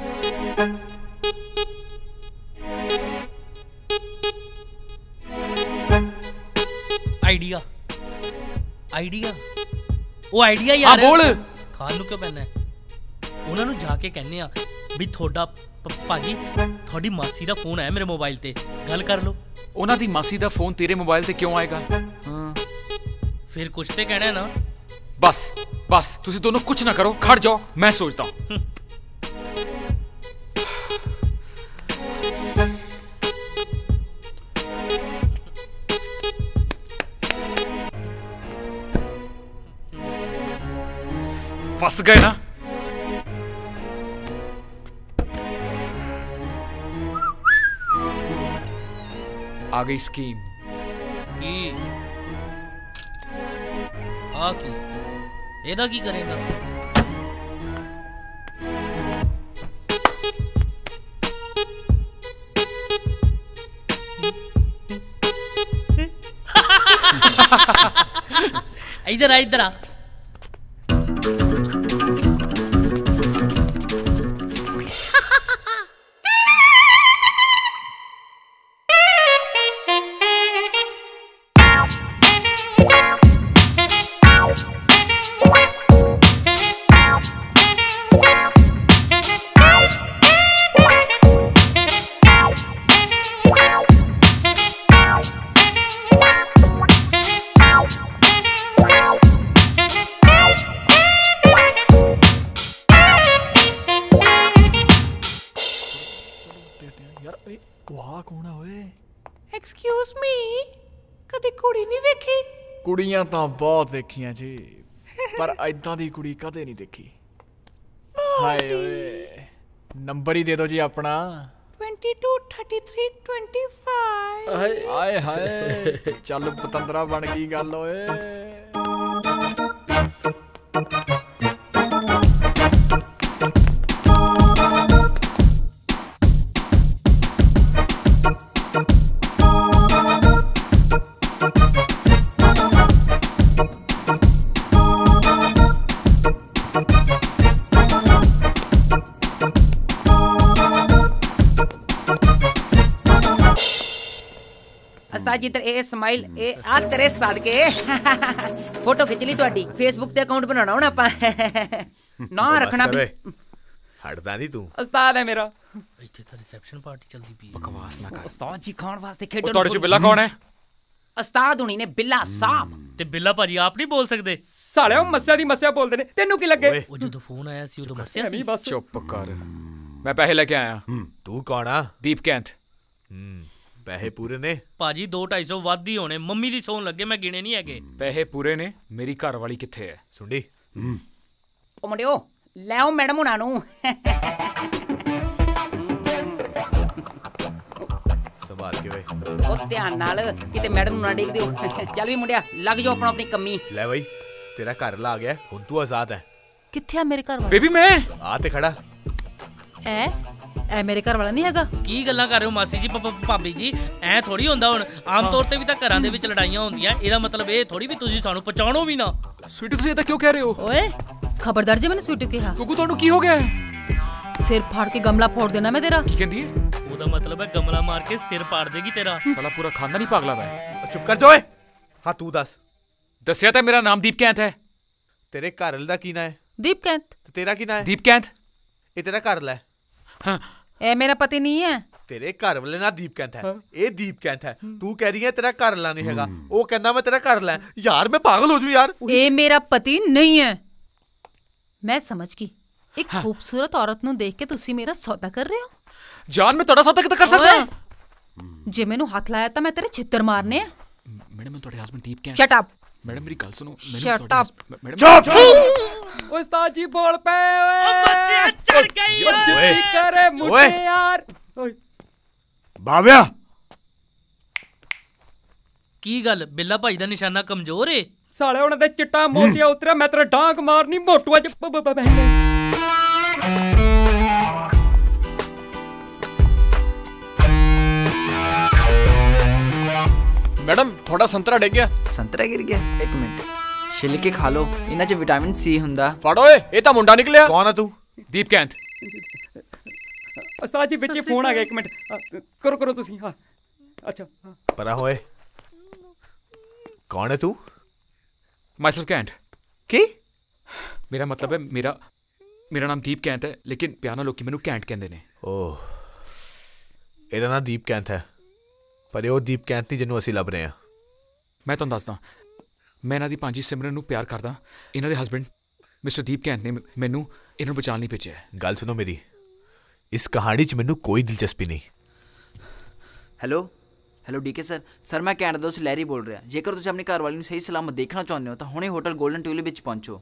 आइडिया आइडिया ਉਹ ਆਈਡੀਆ ਯਾਰ। ਹਾਂ ਬੋਲ। ਖਾਣ ਨੂੰ ਕਿਉਂ ਪੈਣਾ? ਉਹਨਾਂ ਨੂੰ ਜਾ ਕੇ ਕਹਿੰਨੇ ਆ ਵੀ ਤੁਹਾਡਾ ਭਾਜੀ ਤੁਹਾਡੀ ਮਾਸੀ ਦਾ ਫੋਨ ਆਇਆ ਮੇਰੇ ਮੋਬਾਈਲ ਤੇ, ਗੱਲ ਕਰ ਲਓ। ਉਹਨਾਂ ਦੀ ਮਾਸੀ ਦਾ ਫੋਨ ਤੇਰੇ ਮੋਬਾਈਲ ਤੇ ਕਿਉਂ ਆਏਗਾ? ਹਾਂ ਫਿਰ ਕੁਛ ਤੇ ਕਹਿਣਾ ਨਾ। बस बस तुसी दोनों कुछ ना करो, खड़ जाओ, मैं सोचता हूं। फंस गए ना? आ गई स्कीम की। आ की ਇਹਦਾ ਕੀ ਕਰੇਗਾ? इधर आ इधर आ। ਵਾਹ ਕੌਣ ਆ ਓਏ? ਐਕਸਕਿਊਜ਼ ਮੀ, ਕਦੇ ਕੁੜੀ ਨਹੀਂ ਵੇਖੀ? ਕੁੜੀਆਂ ਤਾਂ ਬਹੁਤ ਦੇਖੀਆਂ ਜੀ, ਪਰ ਐਦਾਂ ਦੀ ਕੁੜੀ ਕਦੇ ਨਹੀਂ ਦੇਖੀ। ਹਾਏ ਓਏ, ਨੰਬਰ ਹੀ ਦੇ ਦਿਓ ਜੀ ਆਪਣਾ। Twenty two thirty three twenty five. ਹਾਏ ਆਏ ਹਾਏ, ਚੱਲ ਪਤੰਦਰਾ ਬਣ ਗਈ ਗੱਲ ਓਏ। ਉਸਤਾਦ ਜੀ, ਇਹ ਸਮਾਈਲ ਇਹ ਆ ਤੇਰੇ ਸਦਕੇ ਫੋਟੋ ਖਿੱਚ ਲਈ ਤੁਹਾਡੀ, ਫੇਸਬੁੱਕ ਤੇ ਅਕਾਊਂਟ ਬਣਾਉਣਾ ਹੁਣ ਆਪਾਂ। ਨਾ ਰੱਖਣਾ ਵੀ ਹਟਦਾ ਨਹੀਂ ਤੂੰ। ਉਸਤਾਦ ਹੈ ਮੇਰਾ। ਇੱਥੇ ਤਾਂ ਰਿਸੈਪਸ਼ਨ ਪਾਰਟੀ ਚੱਲਦੀ ਪਈ। ਬਕਵਾਸ ਨਾ ਕਰ। ਉਸਤਾਦ ਜੀ ਖਾਣ ਵਾਸਤੇ ਖੇਡੋ। ਤੁਹਾਡੇ ਚ ਬਿੱਲਾ ਕੌਣ ਹੈ? ਉਸਤਾਦ ਹੁਣੀ ਨੇ ਬਿੱਲਾ ਸਾਹਿਬ। ਤੇ ਬਿੱਲਾ ਭਾਜੀ ਆਪ ਨਹੀਂ ਬੋਲ ਸਕਦੇ। ਸਾਲਿਓ ਮੱਸਿਆ ਦੀ ਮੱਸਿਆ ਬੋਲਦੇ ਨੇ, ਤੈਨੂੰ ਕੀ ਲੱਗੇ? ਉਹ ਜਦੋਂ ਫੋਨ ਆਇਆ ਸੀ ਉਦੋਂ ਮੱਸਿਆ ਸੀ। ਚੁੱਪ ਕਰ, ਮੈਂ ਪੈਸੇ ਲੈ ਕੇ ਆਇਆ। ਤੂੰ ਕੌਣ ਆ? ਦੀਪ ਕੈਂਥ। ਪੈਸੇ ਪੂਰੇ ਨੇ ਭਾਜੀ? ਦੋ ਢਾਈ ਸੌ ਵੱਧ ਹੀ ਹੋਣੇ, ਮੰਮੀ ਦੀ ਸੌਣ ਲੱਗੇ, ਮੈਂ ਗਿਣੇ ਨਹੀਂ ਹੈਗੇ। ਪੈਸੇ ਪੂਰੇ ਨੇ। ਮੇਰੀ ਘਰ ਵਾਲੀ ਕਿੱਥੇ ਹੈ? ਸੁਣਦੀ। ਉਹ ਮੁੰਡਿਓ ਲੈ ਆਓ ਮੈਡਮ ਹੁਣਾਂ ਨੂੰ। ਸੰਭਾਲ ਕੇ ਵੇ। ਉਹ ਧਿਆਨ ਨਾਲ, ਕਿਤੇ ਮੈਡਮ ਨੂੰ ਨਾ ਡੇਗ ਦਿਓ। ਚੱਲ ਵੀ ਮੁੰਡਿਆ ਲੱਗ ਜਾਓ ਆਪਣਾ ਆਪਣੀ ਕੰਮੀ। ਲੈ ਬਈ, ਤੇਰਾ ਘਰ ਲਾ ਗਿਆ, ਹੁਣ ਤੂੰ ਆਜ਼ਾਦ ਹੈ। ਕਿੱਥੇ ਆ ਮੇਰੇ ਘਰ ਵਾਲਾ? ਬੇਬੀ ਮੈਂ ਆ ਤੇ ਖੜਾ। ਐ ਐ ਮੇਰੇ ਘਰ ਵਾਲਾ ਨਹੀਂ ਹੈਗਾ। ਕੀ ਗੱਲਾਂ ਕਰ ਰਹੇ ਹੋ ਮਾਸੀ ਜੀ, ਭਾਬੀ ਜੀ? ਐ ਥੋੜੀ ਹੁੰਦਾ ਹੁਣ। ਆਮ ਤੌਰ ਤੇ ਵੀ ਤਾਂ ਘਰਾਂ ਦੇ ਵਿੱਚ ਲੜਾਈਆਂ ਹੁੰਦੀਆਂ, ਇਹਦਾ ਮਤਲਬ ਇਹ ਥੋੜੀ ਵੀ ਤੁਸੀਂ ਸਾਨੂੰ ਪਛਾਣੋ ਵੀ ਨਾ। ਸਵੀਟੀ ਤੁਸੀਂ ਇਹ ਤਾਂ ਕਿਉਂ ਕਹਿ ਰਹੇ ਹੋ? ਓਏ ਖਬਰਦਾਰ ਜੇ ਮੈਨੂੰ ਸਵੀਟੀ ਕਿਹਾ। ਗੁੱਗੂ ਤੁਹਾਨੂੰ ਕੀ ਹੋ ਗਿਆ? ਸਿਰ ਫਾੜ ਕੇ ਗਮਲਾ ਫੋੜ ਦੇਣਾ ਮੈਂ ਤੇਰਾ। ਕੀ ਕਹਿੰਦੀ ਹੈ? ਉਹਦਾ ਮਤਲਬ ਹੈ ਗਮਲਾ ਮਾਰ ਕੇ ਸਿਰ ਪਾੜ ਦੇਗੀ ਤੇਰਾ। ਸਾਲਾ ਪੂਰਾ ਖਾਨਦਾਨ ਹੀ ਪਾਗਲਾ ਹੈ। ਚੁੱਪ ਕਰ ਜਾ ਓਏ। ਹਾਂ ਤੂੰ ਦੱਸ। ਦੱਸਿਆ ਤਾਂ ਮੇਰਾ ਨਾਮ ਦੀਪ ਕੈਂਥ ਹੈ। ਤੇਰੇ ਘਰ ਵਾਲੇ ਦਾ ਕੀ ਨਾਂ ਹੈ? ਦੀਪ ਕੈਂਥ। ਤੇ ਤੇਰਾ ਕੀ ਨਾਂ ਹੈ? ਦੀਪ ਕੈਂਥ। ਇਹ ਤੇਰਾ ਘਰ ਵਾਲਾ ਹੈ? ਹਾਂ। ਇਹ ਮੇਰਾ ਪਤੀ ਨਹੀਂ ਹੈ। ਤੇਰੇ ਘਰ ਵਾਲੇ ਨਾਲ ਦੀਪ ਕੈਂਥ ਹੈ, ਇਹ ਦੀਪ ਕੈਂਥ ਹੈ। ਤੂੰ ਕਹਿ ਰਹੀ ਹੈ ਤੇਰਾ ਘਰ ਵਾਲਾ ਨਹੀਂ ਹੈਗਾ, ਉਹ ਕਹਿੰਦਾ ਮੈਂ ਤੇਰਾ ਘਰ ਵਾਲਾ। ਯਾਰ ਮੈਂ ਪਾਗਲ ਹੋ ਜੂ ਯਾਰ। ਇਹ ਮੇਰਾ ਪਤੀ ਨਹੀਂ ਹੈ। ਮੈਂ ਸਮਝ ਗਈ, ਇੱਕ ਖੂਬਸੂਰਤ ਔਰਤ ਨੂੰ ਦੇਖ ਕੇ ਤੁਸੀਂ ਮੇਰਾ ਸੌਦਾ ਕਰ ਰਹੇ ਹੋ। ਜਾਨ ਮੈਂ ਤੁਹਾਡਾ ਸੌਦਾ ਕਿੱਦਾਂ ਕਰ ਸਕਦਾ? ਜੇ ਮੈਨੂੰ ਹੱਥ ਲਾਇਆ ਤਾਂ ਮੈਂ ਤੇਰੇ ਛਿੱਤਰ ਮਾਰਨੇ ਆ। ਮੈਡਮ ਮੈਂ ਤੁਹਾਡੇ husband Deep Kanth. Shut up. Madam ਮੇਰੀ ਗੱਲ ਸੁਣੋ। Shut up. ਮੈਡਮ ਚੁੱਪ। ਉਸਤਾਦ ਜੀ ਬੋਲ ਪਏ ਓਏ। ਮੱਸਿਆ ਚੜ ਗਈ ਓਏ। ਕੀ ਕਰੇ ਮੁੱਠੇ ਯਾਰ। ਓਏ ਬਾਵਿਆ, ਕੀ ਗੱਲ ਬਿੱਲਾ ਭਾਈ ਦਾ ਨਿਸ਼ਾਨਾ ਕਮਜ਼ੋਰ ਏ? ਸਾਲੇ ਉਹਨਾਂ ਦੇ ਚਿੱਟਾ ਮੋਤੀਆ ਉਤਰਿਆ, ਮੈਂ ਤੇਰਾ ਡਾਂਗ ਮਾਰਨੀ ਮੋਟੂਆ ਚ ਬਹਿਨੇ। ਮੈਡਮ ਤੁਹਾਡਾ ਸੰਤਰਾ ਡਿੱਗ ਗਿਆ। ਸੰਤਰਾ ਗਿਰ ਗਿਆ? ਇੱਕ ਮਿੰਟ, ਛਿੱਲ ਕੇ ਖਾ ਲਓ, ਇਹਨਾਂ 'ਚ ਵਿਟਾਮਿਨ ਸੀ ਹੁੰਦਾ। ਫੜ ਓਏ, ਇਹ ਤਾਂ ਮੁੰਡਾ ਨਿਕਲਿਆ। ਕੌਣ ਆ ਤੂੰ? ਦੀਪ ਕੈਂਥ। ਉਸਤਾਦ ਜੀ ਵਿੱਚ ਫੋਨ ਆ ਗਿਆ, ਇੱਕ ਮਿੰਟ ਕਰੋ ਕਰੋ ਤੁਸੀਂ। ਹਾਂ ਅੱਛਾ ਪਰਾ ਹੋਏ। ਕੌਣ ਹੈ ਤੂੰ? ਮਾਈਸੈਲਫ ਕੈਂਥ। ਕੀ? ਮੇਰਾ ਮਤਲਬ ਹੈ ਮੇਰਾ ਮੇਰਾ ਨਾਮ ਦੀਪ ਕੈਂਥ ਹੈ, ਲੇਕਿਨ ਪਿਆਰ ਨਾਲ ਲੋਕੀ ਮੈਨੂੰ ਕੈਂਟ ਕਹਿੰਦੇ ਨੇ। ਓਹ, ਇਹਦਾ ਨਾਮ ਦੀਪ ਕੈਂਥ ਹੈ, ਪਰ ਇਹ ਉਹ ਦੀਪ ਕੈਂਥ ਨਹੀਂ ਜਿਹਨੂੰ ਅਸੀਂ ਲੱਭ ਰਹੇ ਹਾਂ। ਮੈਂ ਤੁਹਾਨੂੰ ਦੱਸਦਾ, ਮੈਂ ਇਹਨਾਂ ਦੀ ਭਾਂਜੀ ਸਿਮਰਨ ਨੂੰ ਪਿਆਰ ਕਰਦਾ। ਇਹਨਾਂ ਦੇ ਹਸਬੈਂਡ ਮਿਸਟਰ ਦੀਪ ਕੈਂਥ ਨੇ ਮੈਨੂੰ ਇਹਨਾਂ ਨੂੰ ਬਚਾਉਣ ਲਈ ਭੇਜਿਆ। ਗੱਲ ਸੁਣੋ ਮੇਰੀ, ਇਸ ਕਹਾਣੀ 'ਚ ਮੈਨੂੰ ਕੋਈ ਦਿਲਚਸਪੀ ਨਹੀਂ। Hello hello DK sir. Sir ਮੈਂ ਕੈਨੇਡਾ ਤੋਂ ਲੈਰੀ ਬੋਲ ਰਿਹਾ। ਜੇਕਰ ਤੁਸੀਂ ਆਪਣੀ ਘਰ ਵਾਲੀ ਨੂੰ ਸਹੀ ਸਲਾਮਤ ਦੇਖਣਾ ਚਾਹੁੰਦੇ ਹੋ ਤਾਂ ਹੁਣੇ ਹੋਟਲ ਗੋਲਡਨ ਟਿਊਲਿਪ ਵਿੱਚ ਪਹੁੰਚੋ।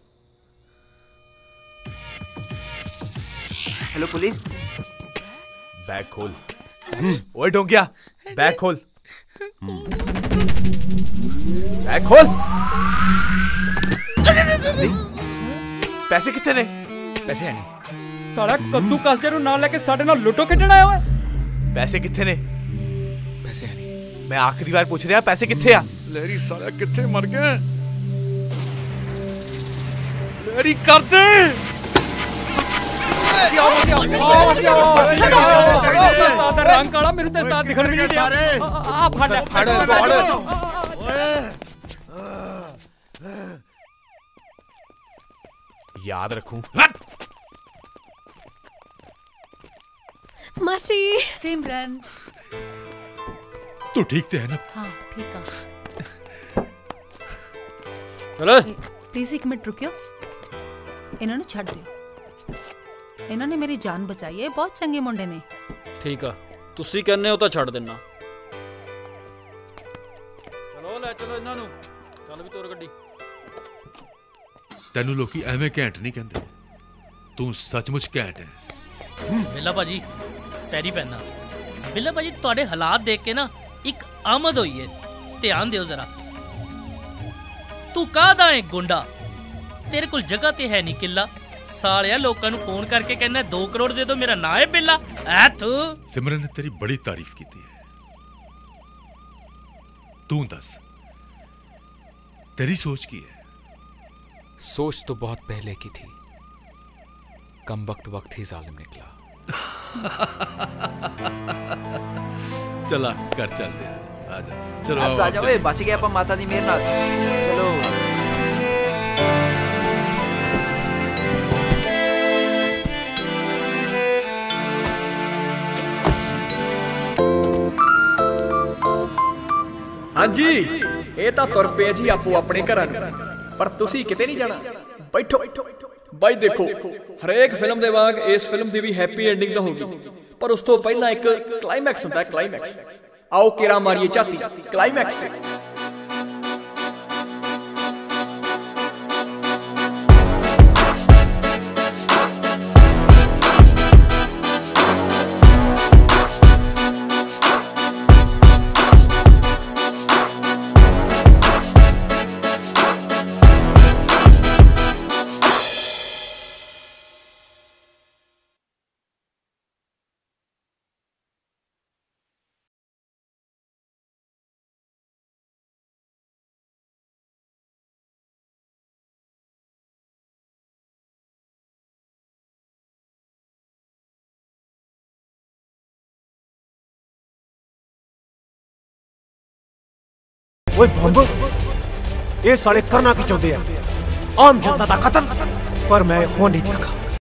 Hello police. बैग खोल। ओए डोंगिया, बैग खोल। बैग खोल। पैसे कितने ने? पैसे है नहीं। साला कद्दू कासे नु नाल लेके साडे नाल लूडो खेडण आया होया। पैसे कितने ने? पैसे है नहीं। मैं आखिरी बार पूछ रहा पैसे कितने आ? लहरी साला कितने मर गए? लहरी कर दे। रंग काला मेरे ते साथ दिखण भी नहीं दिया। आ फड़ फड़ फड़। याद रखूं। मासी। सिमरन। तू ठीक तो है ना? हाँ ठीक है। चलो प्लीज एक मिनट रुकियो, इन्होंने छड़ दियो। इन्होंने मेरी जान बचाई है, बहुत चंगे मुंडे ने। ठीक है। ਤੁਸੀਂ ਕਹਿੰਦੇ ਹੋ ਤਾਂ ਛੱਡ ਦੇਣਾ। ਚਲੋ ਲੈ ਚਲੋ ਇਹਨਾਂ ਨੂੰ, ਚੱਲ ਵੀ ਤੋਰ ਗੱਡੀ। ਤੈਨੂੰ ਲੋਕੀ ਐਵੇਂ ਘੈਂਟ ਨਹੀਂ ਕਹਿੰਦੇ, ਤੂੰ ਸੱਚਮੁੱਚ ਘੈਂਟ ਹੈ। ਬਿੱਲਾ ਭਾਜੀ ਪੈਰੀ ਪੈਣਾ। ਬਿੱਲਾ ਭਾਜੀ ਤੁਹਾਡੇ ਹਾਲਾਤ ਦੇਖ ਕੇ ਨਾ ਇੱਕ ਆਮਦ ਹੋਈ ਹੈ, ਧਿਆਨ ਦਿਓ ਜ਼ਰਾ। ਤੂੰ ਕਾਹਦਾ ਹੈ ਗੁੰਡਾ? ਤੇਰੇ ਕੋਲ ਜਗ੍ਹਾ ਤੇ ਹੈ ਨਹੀਂ ਕਿੱਲਾ, ਸਾਲਿਆ ਲੋਕਾਂ ਨੂੰ ਫੋਨ ਕਰਕੇ ਕਹਿੰਦਾ दो करोड़ दे दो, मेरा ना है बिल्ला। ऐ तू सिमरन ने तेरी बड़ी तारीफ की है, तू दस तेरी सोच की है? सोच तो बहुत पहले की थी, कम वक्त वक्त ही जालिम निकला। चला कर चल दे, आजा चलो आ जाओ, ए बच गए अपन माता दी मेहर नाल। चलो हाँ जी, ये तो तुर पे जी आपो अपने घर, पर तुसी किते नहीं जाना, बैठो भाई। देखो हरेक फिल्म दे वांग इस फिल्म दी भी हैप्पी एंडिंग तो होगी, पर उस तो पहला एक क्लाइमैक्स होता है। क्लाइमैक्स आओ केरा मारिए चाती क्लाइमैक्स से। ओए बंब, ये साले करना की चाहते हैं? आम जनता का कत्ल, पर मैं हो नहीं देखा।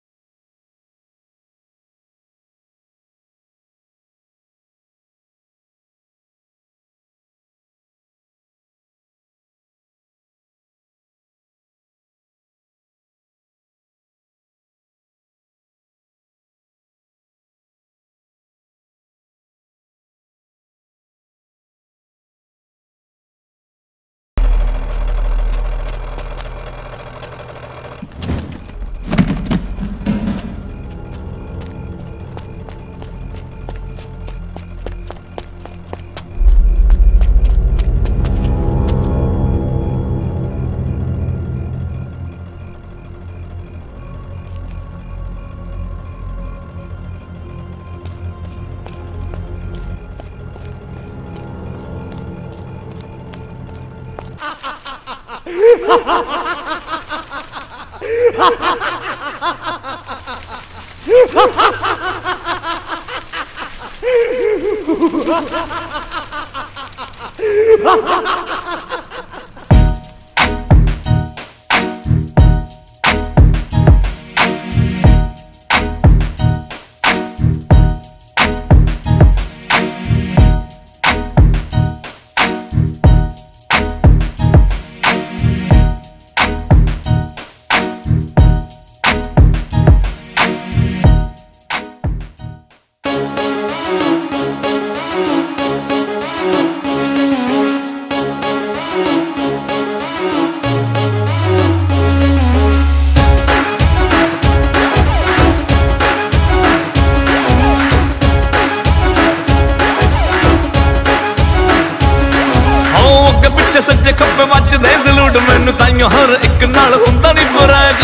सज्जे खब्बे वजदे सलूट मैनू ताइयों हर एक नाल हुंदा नहीं फरक।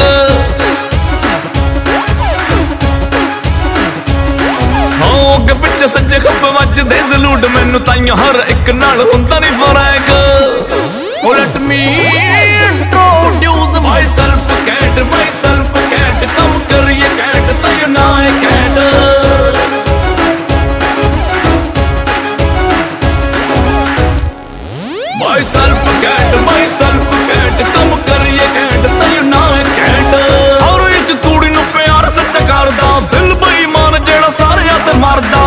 हाँ अगे पिछे सज्जे खब्बे वजदे सलूट मैनू ताइयों हर एक नाल हुंदा नहीं फरक। Oh let me introduce myself cat, myself cat, कम करिए cat ताइयों ना है cat। Myself cat, myself cat, कम करिए cat ताइयों ना है cat। और एक कुड़ी नू प्यार सच्चा करदा, दिल बेईमान जेड़ा सारियां ते मरदा।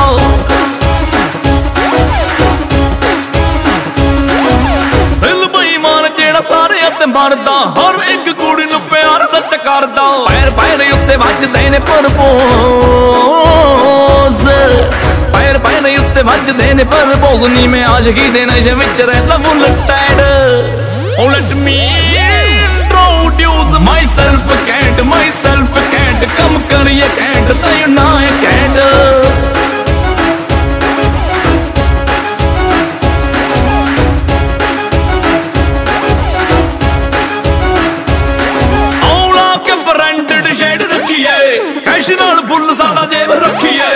दिल बेईमान जेड़ा सारियां ते मरदा, हर एक कुड़ी नू प्यार सच्चा करदा। पैर पैर उत्ते वजदे ने परपोज, पैर पैर ਵੱਜਦੇ ਨੇ ਪਰ ਬੋਸ ਨਹੀਂ ਮੈਂ ਆਸ਼ਕੀ ਦੇ ਨਸ਼ੇ ਵਿੱਚ ਰਹਿੰਦਾ full tight Oh let me introduce myself can't myself can't come ਕਰੀਏ can't ਤਾਂ you know I can't cash नाल फुल साड़ा जेब रखिए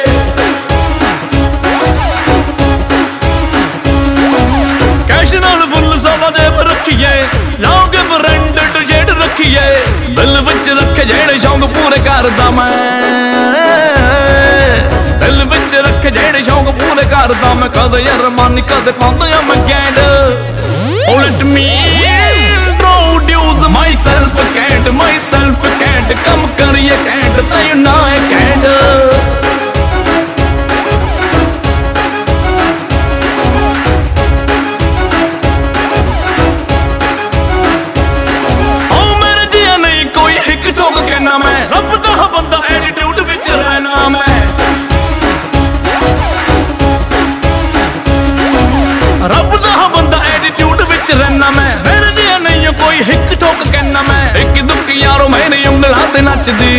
कैश नाल फुल साड़ा जेब रखिए लाओगे ब्रांडेड जेड रखिए दिल विच रखे जेड़े शौक पूरे करदा मैं दिल विच रखे जेड़े शौक पूरे करदा मैं कद यार मानी कद पांदा मैं गैंड Oh let me introduce myself can't myself can't come करिए can't ਤਾਂ you know I can't Oh मेरे जिया नहीं कोई हिक ठोक कहना मैं रब दा बंदा एटीट्यूड विच रहना मैं रब दा बंदा एटीट्यूड विच रहना मैं मेरे जिया नहीं कोई हिक ठोक कहना मैं एक दुख यारो मैंने ਉਂਗਲਾਂ ਤੇ ਨੱਚਦੀ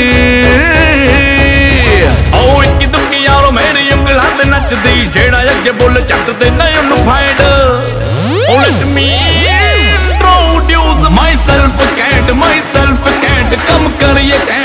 ਓ ਇੱਕ ਦੁੱਕ ਯਾਰੋ ਮੇਰੀ ਉਂਗਲਾਂ ਤੇ ਨੱਚਦੀ ਜਿਹੜਾ ਅੱਗੇ ਬੁੱਲ ਚੱਟ ਦੇ ਨਾ ਉਹਨੂੰ ਫਾਈਂਡ oh let me introduce myself Kant myself Kant ਕਮ ਕਰੀਏ